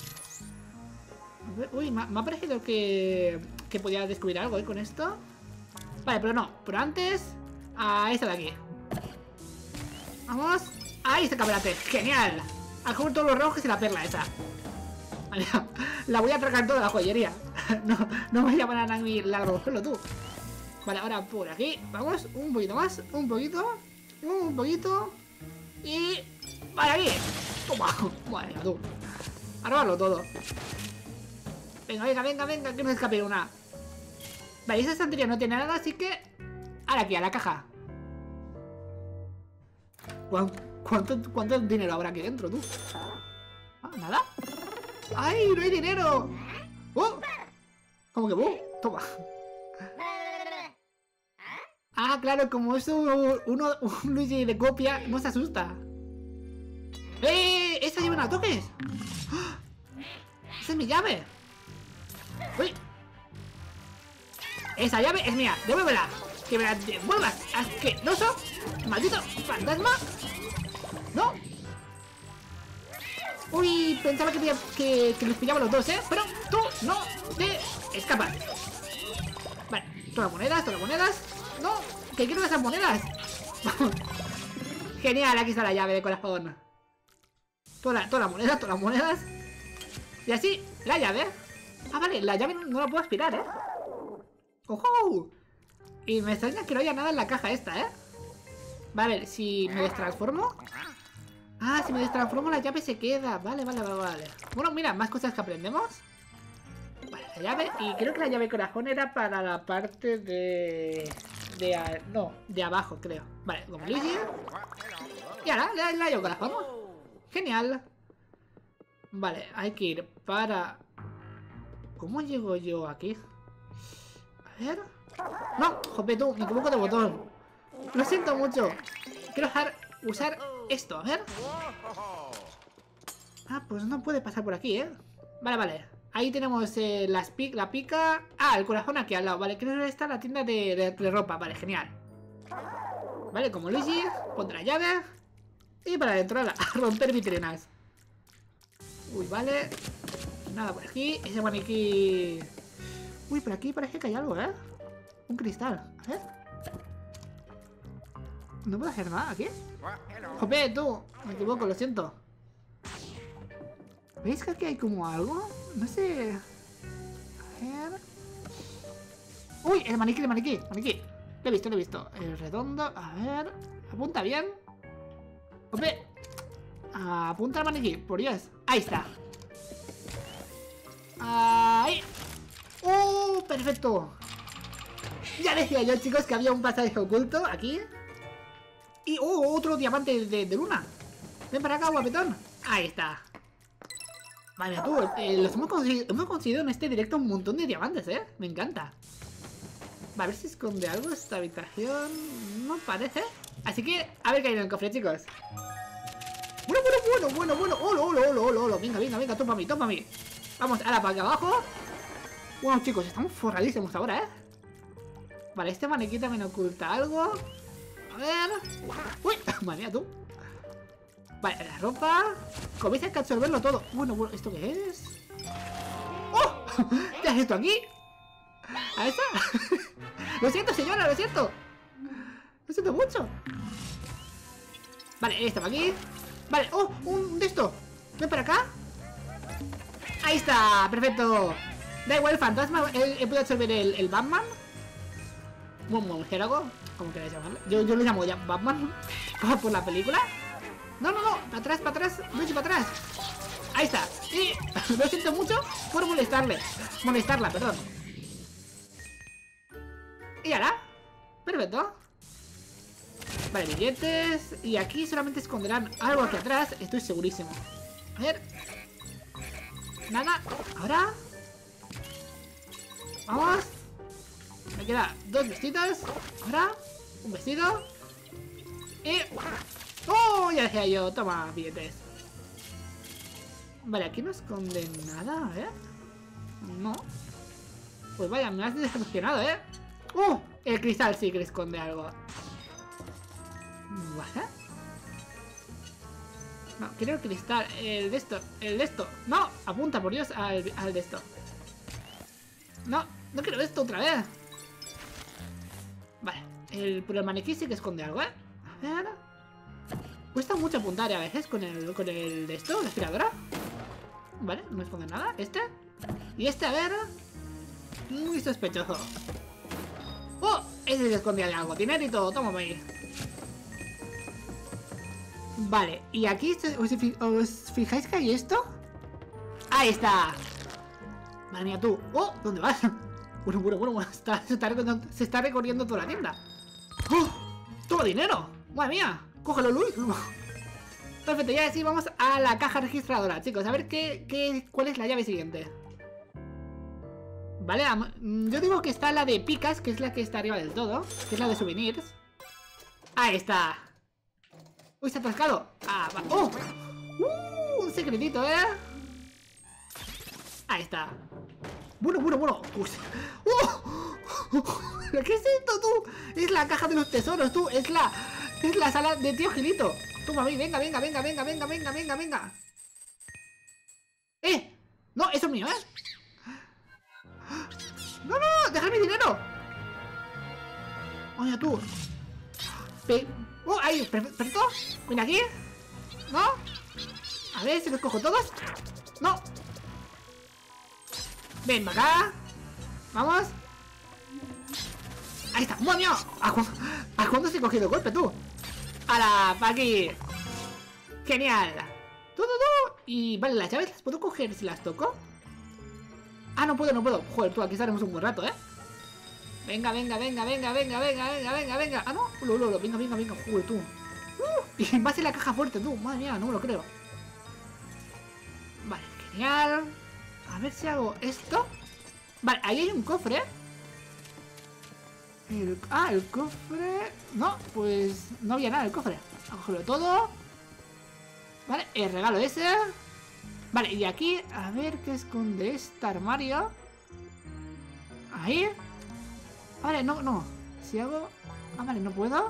A ver, uy, me, me ha parecido que... que podía descubrir algo, ¿eh? Con esto. Vale, pero no. Pero antes... a esta de aquí. Vamos. Ahí está el cabrate. Genial. Al jugar todos los rojos y la perla esa. Vale, la voy a tragar toda la joyería. No, no me llaman a mi largo pelo, tú. Vale, ahora por aquí. Vamos, un poquito más. Un poquito. Un poquito. Y... vale, aquí. Toma. Madre mía, tú. A robarlo todo. Venga, venga, venga, venga. Que no escape una. Vale, esa estantería no tiene nada, así que... ahora aquí, a la caja. ¿Cuánto, cuánto dinero habrá aquí dentro, tú? Ah, ¿nada? ¡Ay, no hay dinero! ¡Oh! ¿Cómo que oh? Toma. Ah, claro, como es un, uno, un Luigi de copia, no se asusta. ¡Eh! ¡Esa llave no la toques! ¡Ah! ¡Esa es mi llave! ¡Uy! ¡Esa llave es mía! ¡Devuélvela! ¡Que me la devuelvas! ¡Asqueroso! ¡Maldito fantasma! ¡No! Uy, pensaba que, que, que los pillaba los dos, ¿eh? Pero tú no te escapas. Vale, todas las monedas, todas las monedas. ¡No! ¡Que quiero esas monedas! Genial, aquí está la llave de corazón. Todas la, toda la monedas, todas las monedas. Y así, la llave. Ah, vale, la llave no, no la puedo aspirar, ¿eh? ¡Ojo! Y me extraña que no haya nada en la caja esta, ¿eh? Vale, si me destransformo. Ah, si me destransformo la llave se queda. Vale, vale, vale, vale. Bueno, mira, más cosas que aprendemos. Vale, la llave. Y creo que la llave corazón era para la parte de... de a... no, de abajo, creo. Vale, como Luigi. Y ahora, la, la llave corazón. Genial. Vale, hay que ir para... ¿Cómo llego yo aquí? A ver... No, jope tú, me equivoco de botón. Lo siento mucho. Quiero dejar usar esto, a ver. Ah, pues no puede pasar por aquí, ¿eh? Vale, vale. Ahí tenemos eh, las pic la pica. Ah, el corazón aquí al lado. Vale, creo que está la tienda de, de, de ropa. Vale, genial. Vale, como Luigi, ponte la llave. Y para adentro a romper vitrinas. Uy, vale. Nada por aquí. Ese maniquí... Uy, por aquí parece que hay algo, ¿eh? Un cristal. A ver. ¿No puedo hacer nada aquí? Jope, tú. Me equivoco, lo siento. ¿Veis que aquí hay como algo? No sé. A ver. Uy, el maniquí, el maniquí. Maniquí. Lo he visto, lo he visto. El redondo. A ver. Apunta bien. Jope. Apunta al maniquí, por Dios. Ahí está. Ahí. ¡Oh! Perfecto. Ya decía yo, chicos, que había un pasaje oculto aquí. Y, oh, otro diamante de, de luna. Ven para acá, guapetón. Ahí está. Vale, tú, eh, los hemos conseguido, hemos conseguido en este directo un montón de diamantes, ¿eh? Me encanta. Va, a ver si esconde algo esta habitación. No parece. Así que, a ver qué hay en el cofre, chicos. Bueno, bueno, bueno, bueno, bueno. Olo, olo, olo, olo, olo. Venga, venga, venga, toma mí, toma mí. Vamos, ahora para acá abajo. Bueno, chicos, estamos forradísimos ahora, ¿eh? Vale, este maniquí también oculta algo. A ver. Uy, madre mía, tú. Vale, la ropa. Comienza a absorberlo todo. Bueno, bueno, ¿esto qué es? ¡Oh! ¿Qué has esto aquí? ¿A esa? Lo siento, señora, lo siento. Lo siento mucho. Vale, esto para aquí. Vale, oh, un de esto. Ven para acá. Ahí está, perfecto. Da igual el fantasma, he, he podido absorber el, el Batman. Bueno, murciélago, como queráis llamarlo. Yo, yo lo llamo ya Batman. Por la película. No, no, no, para atrás, para atrás, Luigi, para atrás. Ahí está. Y lo siento mucho por molestarle. Molestarla, perdón. Y ahora, perfecto. Vale, billetes. Y aquí solamente esconderán algo aquí atrás. Estoy segurísimo. A ver. Nada. Ahora. Vamos. Me quedan dos vestidos. Ahora. Un vestido. Y... ¡Oh! Ya decía yo. Toma, billetes. Vale, aquí no esconden nada, ¿eh? No. Pues vaya, me has decepcionado, ¿eh? ¡Uh! El cristal sí que le esconde algo. ¿Vale? No, quiero el cristal. El de esto. El de esto. No, apunta por Dios al, al de esto. No, no quiero esto otra vez. Vale. El, pero el maniquí sí que esconde algo, ¿eh? A ver. Cuesta mucho apuntar a veces con el, con el de esto, la aspiradora. Vale, no esconde nada. Este. Y este, a ver. Muy sospechoso. ¡Oh! Ese se escondía de algo. Dinerito, toma ahí. Vale, y aquí ¿os, os fijáis que hay esto? ¡Ahí está! Madre mía, tú. ¡Oh! ¿Dónde vas? Bueno, bueno, bueno, bueno. Está, se, está recorriendo, se está recorriendo toda la tienda. ¡Oh! ¡Toma dinero! ¡Madre mía! ¡Cógelo, Luis! Perfecto, ya así vamos a la caja registradora, chicos. A ver qué, qué, cuál es la llave siguiente. Vale, yo digo que está la de picas, que es la que está arriba del todo, que es la de souvenirs. Ahí está. Uy, se ha atascado. Ah, va. ¡Oh! Uh, un secretito, ¿eh? Ahí está. Bueno, bueno, bueno. ¡Oh! ¿Qué es esto, tú? Es la caja de los tesoros, tú. Es la... Es la sala de tío Gilito. Toma a mí, venga, venga, venga, venga, venga, venga, venga, venga. ¡Eh! No, eso es mío, ¿eh? ¡No, no! ¡Dejar mi dinero! Oye, tú. Pe... ¡Oh, ahí! ¿Perfecto? Ven aquí. ¿No? A ver si los cojo todos. ¡No! Ven para acá. Vamos. Ahí está. ¡Madre mía! ¿A, cu ¿A cuándo se ha cogido golpe, tú? ¡Hala! ¡Pa' aquí! ¡Genial! ¡Todo, todo! Y vale, las llaves las puedo coger si las toco. Ah, no puedo, no puedo. Joder, tú, aquí estaremos un buen rato, ¿eh? Venga, venga, venga, venga, venga, venga, venga, venga, venga. Ah, no. Lo, lo, lo. Venga, venga, venga. Joder, tú. Uh, y va a ser la caja fuerte, tú. Madre mía, no me lo creo. Vale, genial. A ver si hago esto. Vale, ahí hay un cofre. El, ah, el cofre. No, pues no había nada en el cofre. A cogerlo todo. Vale, el regalo ese. Vale, y aquí, a ver qué esconde este armario. Ahí. Vale, no, no. Si hago... Ah, vale, no puedo.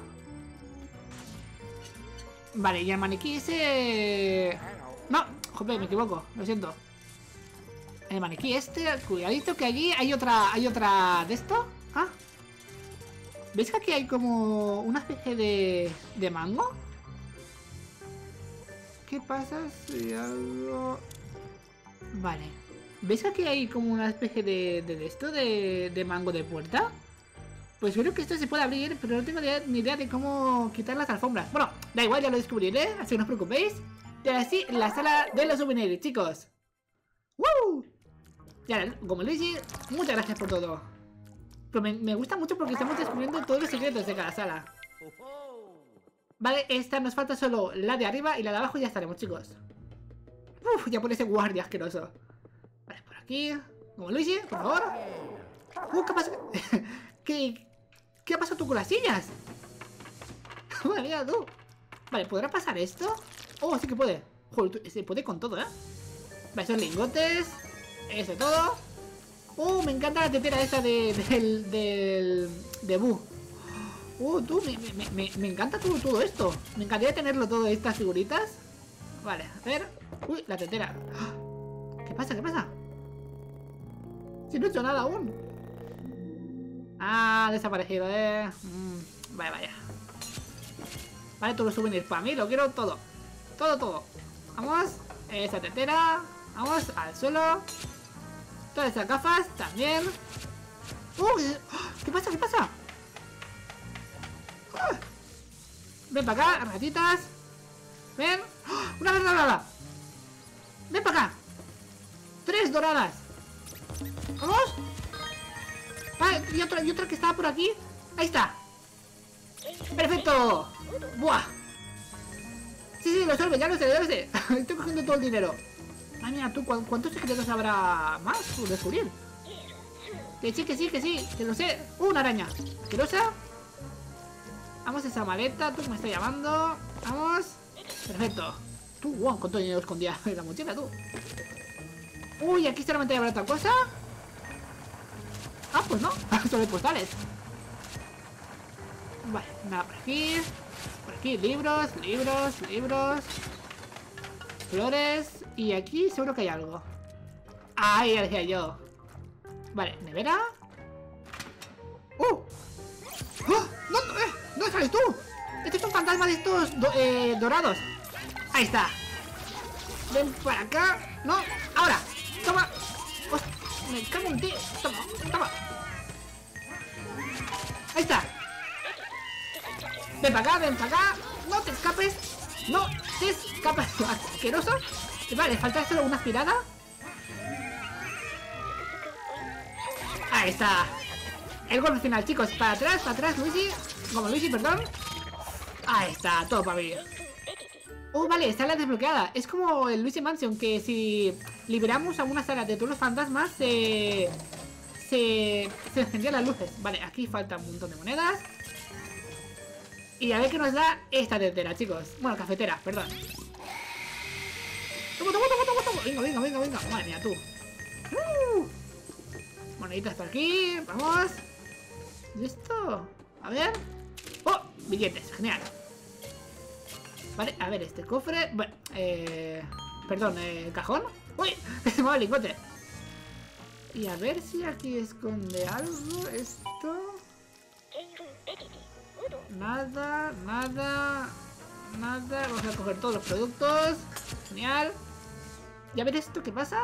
Vale, y el maniquí ese... No, joder, me equivoco, lo siento. El maniquí este, cuidadito que allí hay otra... Hay otra de esto. Ah. ¿Ves que aquí hay como una especie de... de mango? ¿Qué pasa si hago...? Vale. ¿Ves que aquí hay como una especie de... de, de esto? De, de mango de puerta. Pues creo que esto se puede abrir, pero no tengo ni idea de cómo quitar las alfombras. Bueno, da igual, ya lo descubriré, así que no os preocupéis. Y ahora sí, la sala de los souvenirs, chicos. ¡Woo! Ya, como Luigi, muchas gracias por todo. Pero me, me gusta mucho porque estamos descubriendo todos los secretos de cada sala. Vale, esta nos falta solo la de arriba y la de abajo y ya estaremos, chicos. Uf, ya por ese guardia asqueroso. Vale, por aquí. Como Luigi, por favor. Uh, ¿qué pasa? ¿Qué, ¿Qué ha pasado tú con las sillas? Madre mía, tú. Vale, ¿podrá pasar esto? Oh, sí que puede. Joder, se puede con todo, ¿eh? Vale, esos lingotes. Eso todo. Oh, me encanta la tetera esa de, del, del, de Boo. Oh, tú, me, me, me, me encanta todo, todo esto. Me encantaría tenerlo todo, estas figuritas. Vale, a ver. Uy, la tetera. ¿Qué pasa? ¿Qué pasa? Si no he hecho nada aún. Ah, desaparecido, eh. Mm, vaya, vaya. Vale, todos los souvenirs para mí, lo quiero todo. Todo, todo. Vamos, esa tetera. Vamos, al suelo. Todas esas gafas, también. Uy, ¿qué pasa? ¿Qué pasa? Ven para acá, ratitas. Ven. Una vez dorada. Ven para acá. Tres doradas. Vamos. Vale, y otra, y otra que estaba por aquí. Ahí está. Perfecto. Buah. Sí, sí, lo salve, ya lo sé, ya lo sé. Estoy cogiendo todo el dinero. Ay, mira, tú, ¿cuántos secretos habrá más por descubrir? Que sí, que sí, que sí, que lo sé. Uh, una araña. ¿Asquerosa? Vamos a esa maleta, tú que me estás llamando. Vamos. Perfecto. Tú, wow, cuánto dinero escondía en la mochila, tú. Uy, aquí solamente habrá otra cosa. Ah, pues no. Sobre postales. Vale, nada por aquí. Por aquí, libros, libros, libros. Flores. Y aquí seguro que hay algo. Ah, ya decía yo. Vale, nevera. ¡Uh! ¡Oh! ¡No, no, eh! ¡No sales tú! Este es un fantasma de estos do eh, dorados. Ahí está. Ven para acá. No, ahora. Toma. Hostia, me cago en ti. Toma, toma. Ahí está. Ven para acá, ven para acá. No te escapes. No te escapes. Asqueroso. Vale, falta solo una aspirada. Ahí está. El golpe final, chicos. Para atrás, para atrás, Luigi. Como Luigi, perdón. Ahí está, todo para mí. Oh, vale, sala desbloqueada. Es como el Luigi Mansion, que si liberamos a una sala de todos los fantasmas, se... Se... Se encendían las luces. Vale, aquí falta un montón de monedas. Y a ver qué nos da esta tetera, chicos. Bueno, cafetera, perdón. Toma, toma, toma, toma, toma. Venga, venga, venga, venga. Madre mía, tú. Uh. Moneditas por aquí. Vamos. ¿Y esto? A ver. Oh, billetes. Genial. Vale, a ver, este cofre. Bueno, eh... Perdón, eh, cajón. Uy, se me va el lingote. Y a ver si aquí esconde algo. Esto. nada, nada, nada. Vamos a coger todos los productos. Genial. ¿Ya ves esto qué pasa?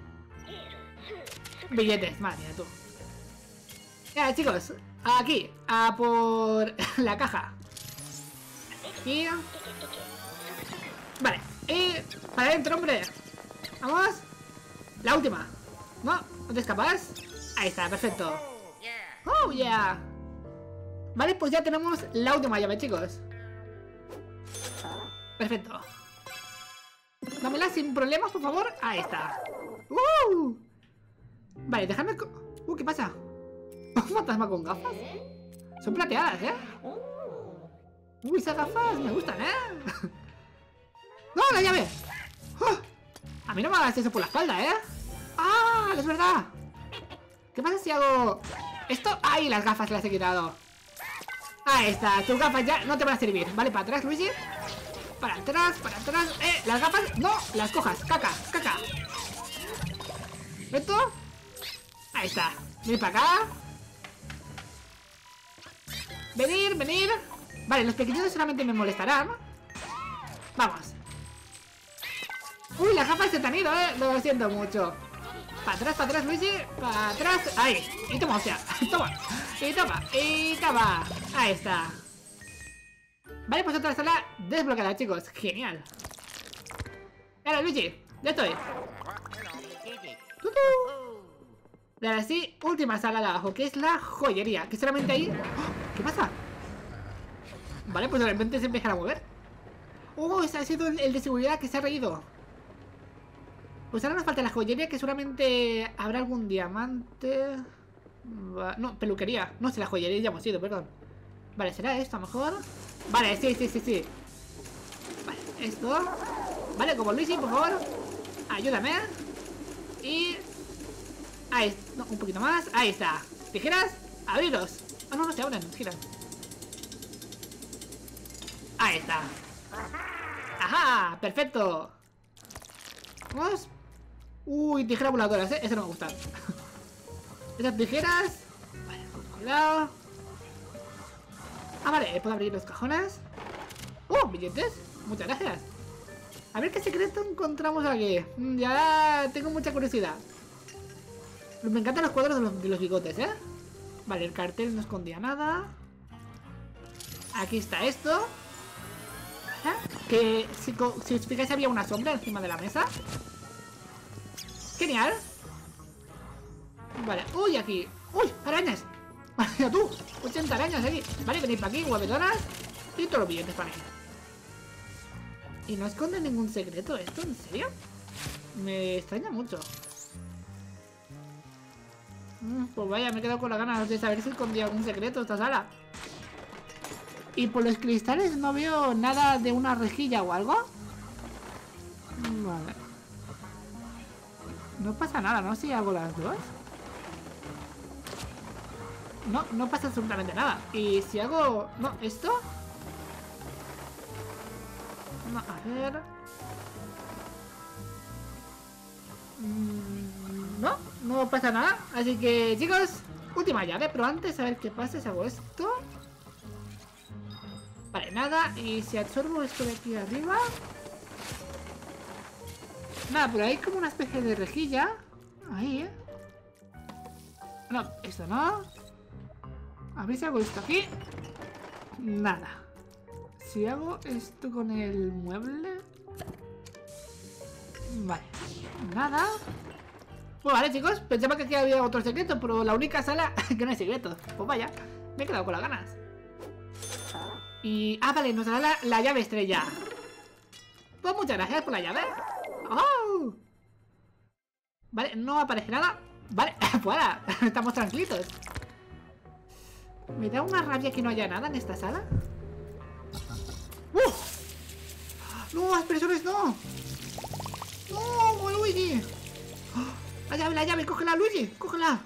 Billetes, madre mía, tú. Ya, chicos, aquí, a por la caja. Y... Vale, y para adentro, hombre. Vamos. La última. No, ¿no te escapas? Ahí está, perfecto. Oh, yeah. Vale, pues ya tenemos la última llave, chicos. Perfecto. Dámela sin problemas, por favor. Ahí está. Uh. Vale, déjame... Uh, ¿qué pasa? ¿Un fantasma con gafas? Son plateadas, ¿eh? Uy, esas gafas me gustan, ¿eh? ¡No, la llave! ¡Oh! A mí no me hagas eso por la espalda, ¿eh? ¡Ah! Es verdad. ¿Qué pasa si hago esto? ¡Ay! Las gafas las he quitado. Ahí está. Tus gafas ya no te van a servir. Vale, para atrás, Luigi. Para atrás, para atrás. ¡Eh! Las gafas. No, las cojas. Caca, caca. ¿Esto? Ahí está. Venid para acá. Venir, venir. Vale, los pequeñitos solamente me molestarán. Vamos. Uy, las gafas se te han ido, eh. Lo siento mucho. Para atrás, para atrás, Luigi. Para atrás. Ahí. Y toma, o sea. Toma. Y toma. Y toma. Ahí está. Vale, pues otra sala desbloqueada, chicos. Genial. Ahora, Luigi. Ya estoy. ¡Tutú! Y ahora sí, última sala de abajo, que es la joyería. Que solamente ahí... ¡Oh! ¿Qué pasa? Vale, pues de repente se empiezan a mover. ¡Oh! Ese ha sido el, el de seguridad que se ha reído. Pues ahora nos falta la joyería, que seguramente habrá algún diamante. Va... No, peluquería. No sé, la joyería ya hemos ido, perdón. Vale, ¿será esto a lo mejor? Vale, sí, sí, sí, sí. Vale, esto. Vale, como Luigi, por favor. Ayúdame. Y... Ahí, no, un poquito más. Ahí está. Tijeras, abriros. Ah, no, no se abren, giran. Ahí está. Ajá, perfecto. Vamos. Uy, tijeras voladoras, eh. Eso no me gusta. Esas tijeras. Vale, con cuidado. Ah, vale, puedo abrir los cajones. ¡Oh, billetes! Muchas gracias. A ver qué secreto encontramos aquí. Ya tengo mucha curiosidad. Me encantan los cuadros de los, de los bigotes, ¿eh? Vale, el cartel no escondía nada. Aquí está esto. ¿Eh? Que si, si os fijáis había una sombra encima de la mesa. Genial. Vale, uy, aquí. ¡Uy, arañas! Vaya tú, ochenta arañas aquí. Vale, venid para aquí, guapetonas. Y todos los billetes para mí. ¿Y no esconde ningún secreto esto? ¿En serio? Me extraña mucho. Pues vaya, me he quedado con las ganas de saber si escondía algún secreto esta sala. Y por los cristales no veo nada de una rejilla o algo. Vale. No pasa nada, ¿no? Si hago las dos. No, no pasa absolutamente nada. Y si hago... No, ¿esto? No, a ver... No, no pasa nada. Así que, chicos, última llave. Pero antes, a ver qué pasa si hago esto. Vale, nada. Y si absorbo esto de aquí arriba. Nada, pero hay como una especie de rejilla. Ahí, ¿eh? No, esto no. A ver si hago esto aquí. Nada. Si hago esto con el mueble. Vale, nada. Pues vale, chicos, pensaba que aquí había otro secreto, pero la única sala que no hay secreto. Pues vaya, me he quedado con las ganas. Y... Ah, vale, nos dará la, la llave estrella. Pues muchas gracias por la llave. ¡Oh! Vale, no aparece nada. Vale, fuera, estamos tranquilitos. Me da una rabia que no haya nada en esta sala. ¡Uh! ¡No, aspersores no! ¡No, Luigi! ¡La llave, la llave! ¡Cógela, Luigi! ¡Cógela!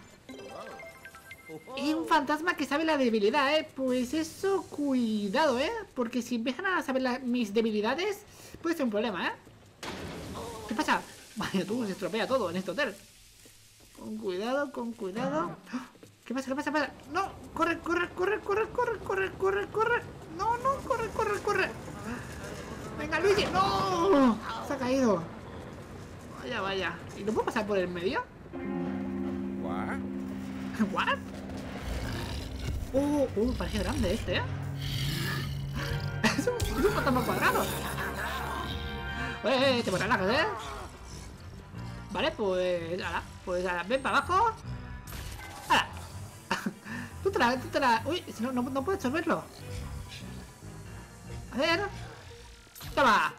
Y un fantasma que sabe la debilidad, ¿eh? Pues eso, cuidado, ¿eh? Porque si empiezan a saber la, mis debilidades, puede ser un problema, ¿eh? ¿Qué pasa? Vaya, tú, se estropea todo en este hotel. Con cuidado, con cuidado. ¿Qué pasa? ¿Qué pasa? ¿Qué pasa? No, corre, corre, corre, corre, corre, corre, corre, corre. No, no, corre, corre, corre. Venga, Luigi. No, se ha caído. Vaya, vaya. ¿Y no puedo pasar por el medio? ¿What? ¿What? Uh, uh, parece grande este, ¿eh? Es un, es un fantasma cuadrado. Eh, te relajas, ¿eh? Vale, pues... Ahora, pues ahora, ven para abajo. Ahora. Tú te la... Tú te la... Uy, si no, no, no puedo absorberlo. A ver. Toma.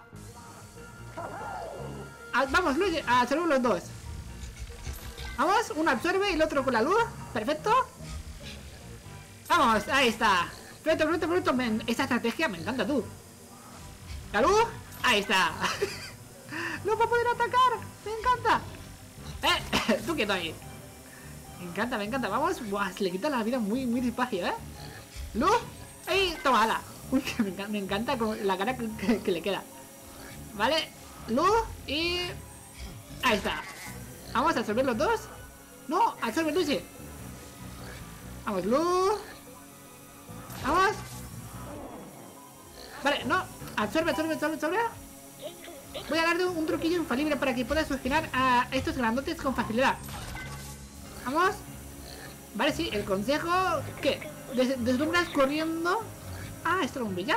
Ah, vamos, Luigi, a absorber los dos. Vamos, uno absorbe y el otro con la luz. Perfecto. Vamos, ahí está. Perfecto, perfecto, perfecto. Me, esta estrategia me encanta, tú. La luz, ahí está. No va a poder atacar. Me encanta. Eh, tú quieto ahí. Me encanta, me encanta. Vamos. Buah, se le quita la vida muy, muy despacio, ¿eh? Luz. ¡Ey! Toma, ala. Uy, que me, encanta, me encanta con la cara que, que, que le queda. Vale. Luz y... Ahí está. Vamos a absorber los dos. No, absorbe Luigi. Vamos, luz. Vamos. Vale, no. Absorbe, absorbe, absorbe, absorbe. Voy a darle un truquillo infalible para que puedas sugestionar a estos grandotes con facilidad. Vamos. Vale, sí, el consejo... ¿Qué? Des deslumbras corriendo. Ah, esto lo brilla.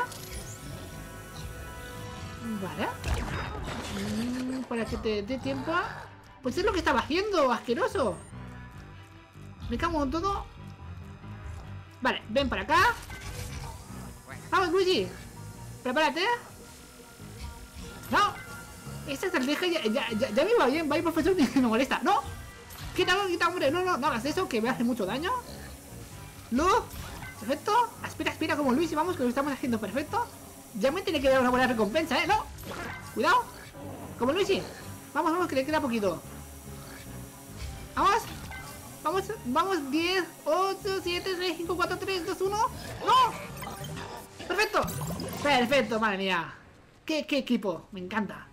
Vale. Mm, para que te dé tiempo a... Pues es lo que estaba haciendo, asqueroso. Me cago en todo. Vale, ven para acá. Vamos, Luigi. Prepárate. No. Esta estrategia ya, ya, ya, ya me iba bien. Va, profesor, me molesta. No. Quita, quita, hombre. No, no, no hagas eso, que me hace mucho daño. Luz. Perfecto. Aspira, aspira como Luigi. Vamos, que lo estamos haciendo perfecto. Ya me tiene que dar una buena recompensa, ¿eh? No. Cuidado. Como Luigi. Vamos, vamos, que le queda poquito. Vamos. Vamos, vamos. diez, ocho, siete, seis, cinco, cuatro, tres, dos, uno. ¡No! Perfecto. Perfecto, madre mía. ¿Qué, qué equipo? Me encanta.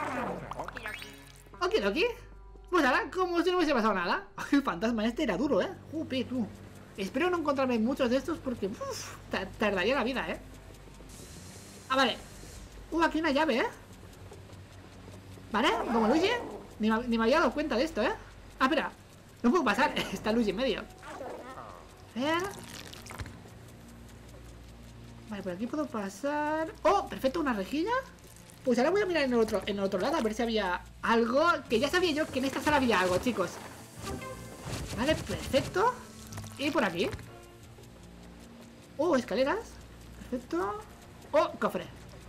Ok, ok. Pues ahora, como si no hubiese pasado nada. El fantasma este era duro, ¿eh? Jupi, tú. Espero no encontrarme muchos de estos porque uf, tardaría la vida, ¿eh? Ah, vale. Uh, aquí una llave, ¿eh? Vale, como Luigi. Ni, ni me había dado cuenta de esto, ¿eh? Ah, espera. No puedo pasar. Está Luigi en medio. A ver. Vale, por aquí puedo pasar. ¡Oh! Perfecto, una rejilla. Pues ahora voy a mirar en el otro, en el otro lado a ver si había algo. Que ya sabía yo que en esta sala había algo, chicos. Vale, perfecto. Y por aquí. Oh, escaleras. Perfecto. Oh, cofre.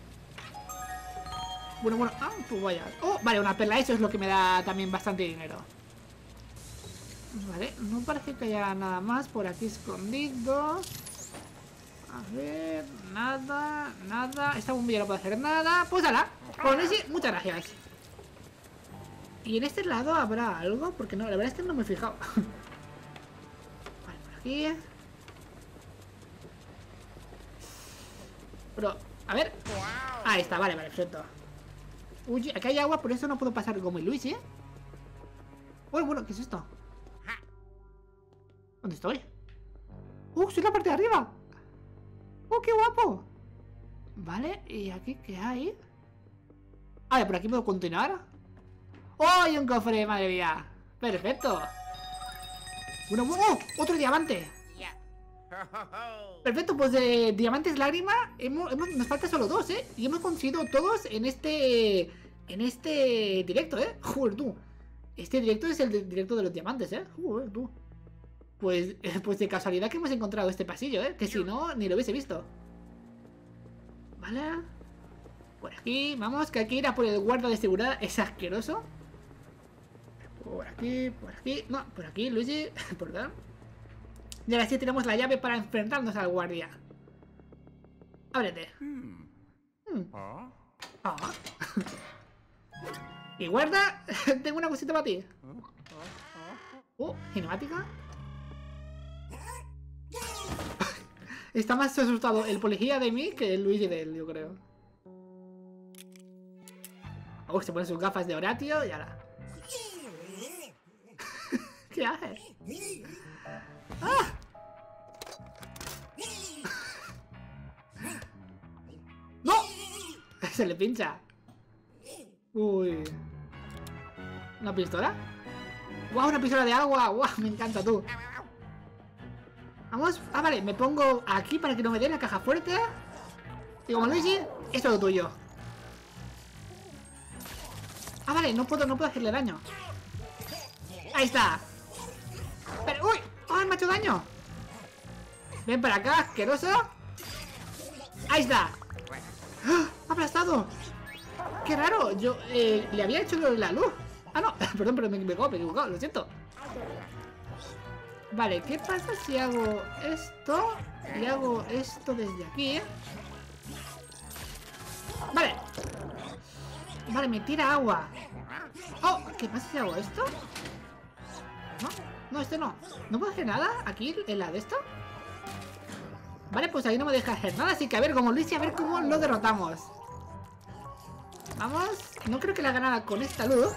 Bueno, bueno. Ah, pues vaya. Oh, vale, una perla. Eso es lo que me da también bastante dinero. Vale, no parece que haya nada más por aquí escondido. A ver, nada, nada. Esta bombilla no puede hacer nada. Pues ala, con ese, muchas gracias. Y en este lado habrá algo, porque no, la verdad es que no me he fijado. Vale, por aquí. Pero, a ver. Ahí está, vale, vale, perfecto. Uy, aquí hay agua, por eso no puedo pasar como el Luigi, ¿eh? Bueno, bueno, ¿qué es esto? ¿Dónde estoy? ¡Uh, soy la parte de arriba! ¡Oh, qué guapo! Vale, ¿y aquí qué hay? Ah, ¿por aquí puedo continuar? ¡Oh, hay un cofre, madre mía! ¡Perfecto! Bueno, ¡oh! ¡Otro diamante! Perfecto, pues de diamantes lágrima hemos, hemos, nos falta solo dos, ¿eh? Y hemos conseguido todos en este... En este directo, ¿eh? Joder, tú. Este directo es el de, directo de los diamantes, ¿eh? Joder, tú. Pues, eh, pues de casualidad que hemos encontrado este pasillo, ¿eh? Que si no, ni lo hubiese visto. Vale. Por aquí, vamos, que hay que ir a por el guarda de seguridad. Es asqueroso. Por aquí, por aquí. No, por aquí, Luigi. Por acá. Y ahora sí tenemos la llave para enfrentarnos al guardia. Ábrete. Hmm. Ah. Y guarda, tengo una cosita para ti. Oh, cinemática. Está más asustado el policía de mí que el Luigi de él, yo creo. Oh, se pone sus gafas de Horatio y ahora. ¿Qué haces? ¡Ah! Se le pincha. Uy. ¿Una pistola? ¡Guau! Una pistola de agua. ¡Guau! Me encanta tú. Vamos. Ah, vale. Me pongo aquí para que no me dé la caja fuerte. Y como Luigi, esto es lo tuyo. Ah, vale. No puedo, no puedo hacerle daño. Ahí está. Pero, ¡uy! ¡Oh, me ha hecho daño! Ven para acá, asqueroso. Ahí está. ¡Ah! ¡Aplastado! ¡Qué raro! Yo eh, le había hecho lo de la luz. Ah, no, perdón, pero me he equivocado, me he equivocado, lo siento. Vale, ¿qué pasa si hago esto? Y hago esto desde aquí. Vale. Vale, me tira agua. Oh, ¿qué pasa si hago esto? No, no, este no. ¿No puedo hacer nada aquí en la de esto? Vale, pues ahí no me deja hacer nada, así que a ver, como Luigi, a ver cómo lo derrotamos. Vamos, no creo que la ganara con esta luz.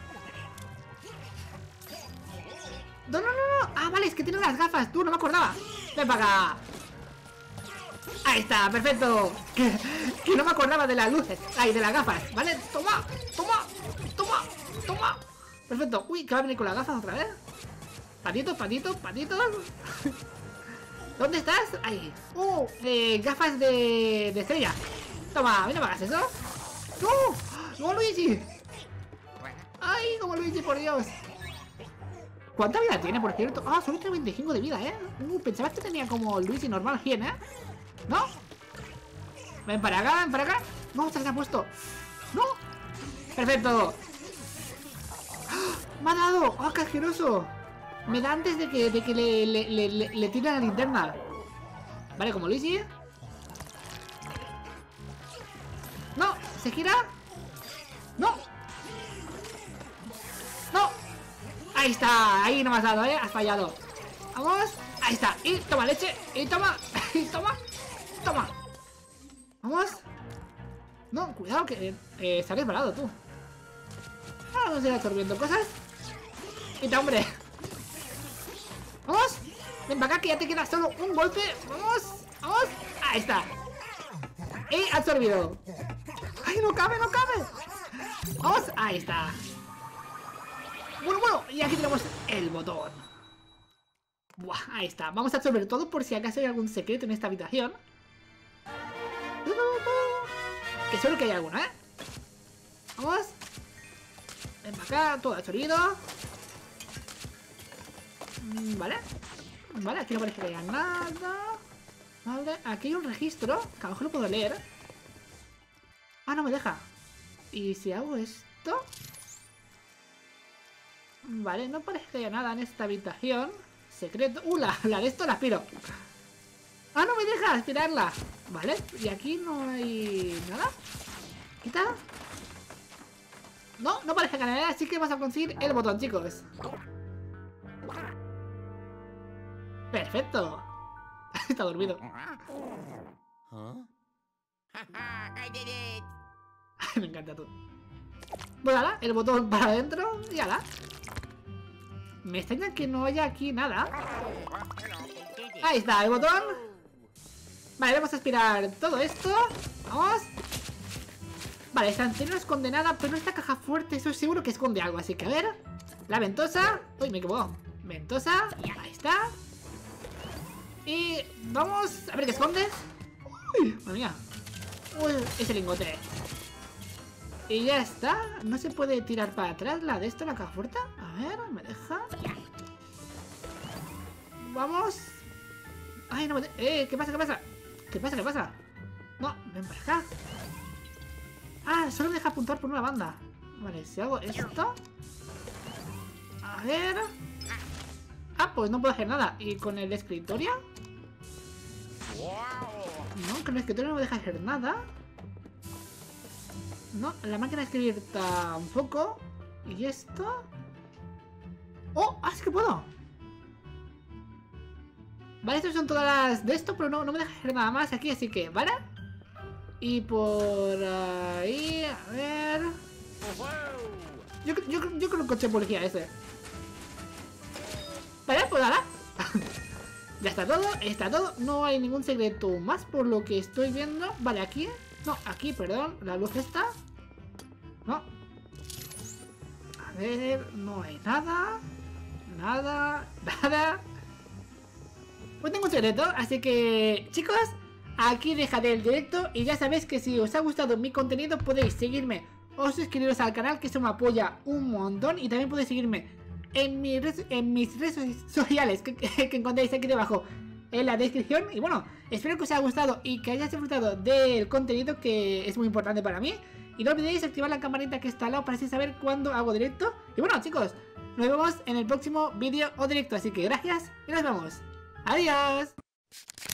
No, no, no, no. Ah, vale, es que tiene las gafas, tú, no me acordaba. Ven para acá. Ahí está, perfecto. Que, que no me acordaba de las luces. Ay, de las gafas, ¿vale? Toma, toma, toma, toma. Perfecto. Uy, que va a venir con las gafas otra vez. Patitos, patitos, patitos. ¿Dónde estás? Ahí. Uh, eh, gafas de, de estrella. Toma, no me hagas eso. ¡No! ¡No, Luigi! ¡Ay, como Luigi, por Dios! ¿Cuánta vida tiene, por cierto? Ah, solo tiene veinticinco de vida, ¿eh? Uh, pensaba que tenía como Luigi normal cien, ¿eh? ¿No? Ven para acá, ven para acá. No, se ha puesto. ¡No! ¡Perfecto! ¡Ah! ¡Me ha dado! ¡Ah, qué asqueroso! Me da antes de que, de que le, le, le, le, le tire la linterna. Vale, como Luigi. ¡No! ¿Se gira? ¡No! ¡No! Ahí está, ahí no me has dado, ¿eh? Has fallado. Vamos, ahí está. Y toma leche, y toma, y toma, toma. Vamos. No, cuidado que eh, se ha resbalado tú. Ah, vamos a ir absorbiendo cosas. Y hombre. Vamos. Ven para acá que ya te queda solo un golpe. Vamos, vamos. Ahí está. Y absorbido. ¡Ay, no cabe, no cabe! Vamos, ahí está. Bueno, bueno, y aquí tenemos el botón. Buah, ahí está. Vamos a absorber todo por si acaso hay algún secreto en esta habitación. Que seguro que hay alguno, ¿eh? Vamos. Ven para acá, todo absorbido. Vale. Vale, aquí no parece que haya nada. Vale, aquí hay un registro que a lo mejor lo puedo leer. Ah, no me deja. ¿Y si hago esto? Vale, no parece que haya nada en esta habitación. Secreto. Uh, la, la de esto la aspiro. Ah, no me deja aspirarla. Vale, y aquí no hay nada. ¿Quita? No, no parece que haya nada, así que vamos a conseguir el botón, chicos. Perfecto. Está dormido. Huh? I did it. Me encanta tú. Pues ala, el botón para adentro y ala. Me extraña que no haya aquí nada. Ahí está, el botón. Vale, vamos a aspirar todo esto. Vamos. Vale, esta antena no esconde nada, pero esta caja fuerte, eso seguro que esconde algo. Así que a ver. La ventosa. Uy, me equivoco. Ventosa. Ahí está. Y vamos a ver qué esconde. Uy, madre mía. Uy, ese lingote. Y ya está. No se puede tirar para atrás la de esto, la caja fuerte. A ver, me deja. Vamos. Ay, no me de... Eh, ¿qué pasa? ¿Qué pasa? ¿Qué pasa? ¿Qué pasa? No, ven para acá. Ah, solo me deja apuntar por una banda. Vale, si hago esto. A ver. Ah, pues no puedo hacer nada. ¿Y con el escritorio? No, con el escritorio no me deja hacer nada. No, la máquina de escribir tampoco. ¿Y esto? ¡Oh! ¡Ah, sí que puedo! Vale, estas son todas las de esto, pero no, no me deja hacer nada más aquí, así que, ¿vale? Y por ahí, a ver... Yo, yo, yo creo que el coche de policía ese. Vale, pues nada. Ya está todo, está todo. No hay ningún secreto más por lo que estoy viendo. Vale, aquí No, aquí, perdón, la luz está. No. A ver, no hay nada. Nada, nada. Pues tengo un secreto, así que, chicos, aquí dejaré el directo. Y ya sabéis que si os ha gustado mi contenido podéis seguirme o suscribiros al canal, que eso me apoya un montón. Y también podéis seguirme en, mi red, en mis redes sociales que, que, que encontráis aquí debajo en la descripción. Y bueno, espero que os haya gustado y que hayáis disfrutado del contenido, que es muy importante para mí. Y no olvidéis activar la campanita que está al lado para así saber cuándo hago directo. Y bueno, chicos, nos vemos en el próximo vídeo o directo. Así que gracias y nos vemos. Adiós.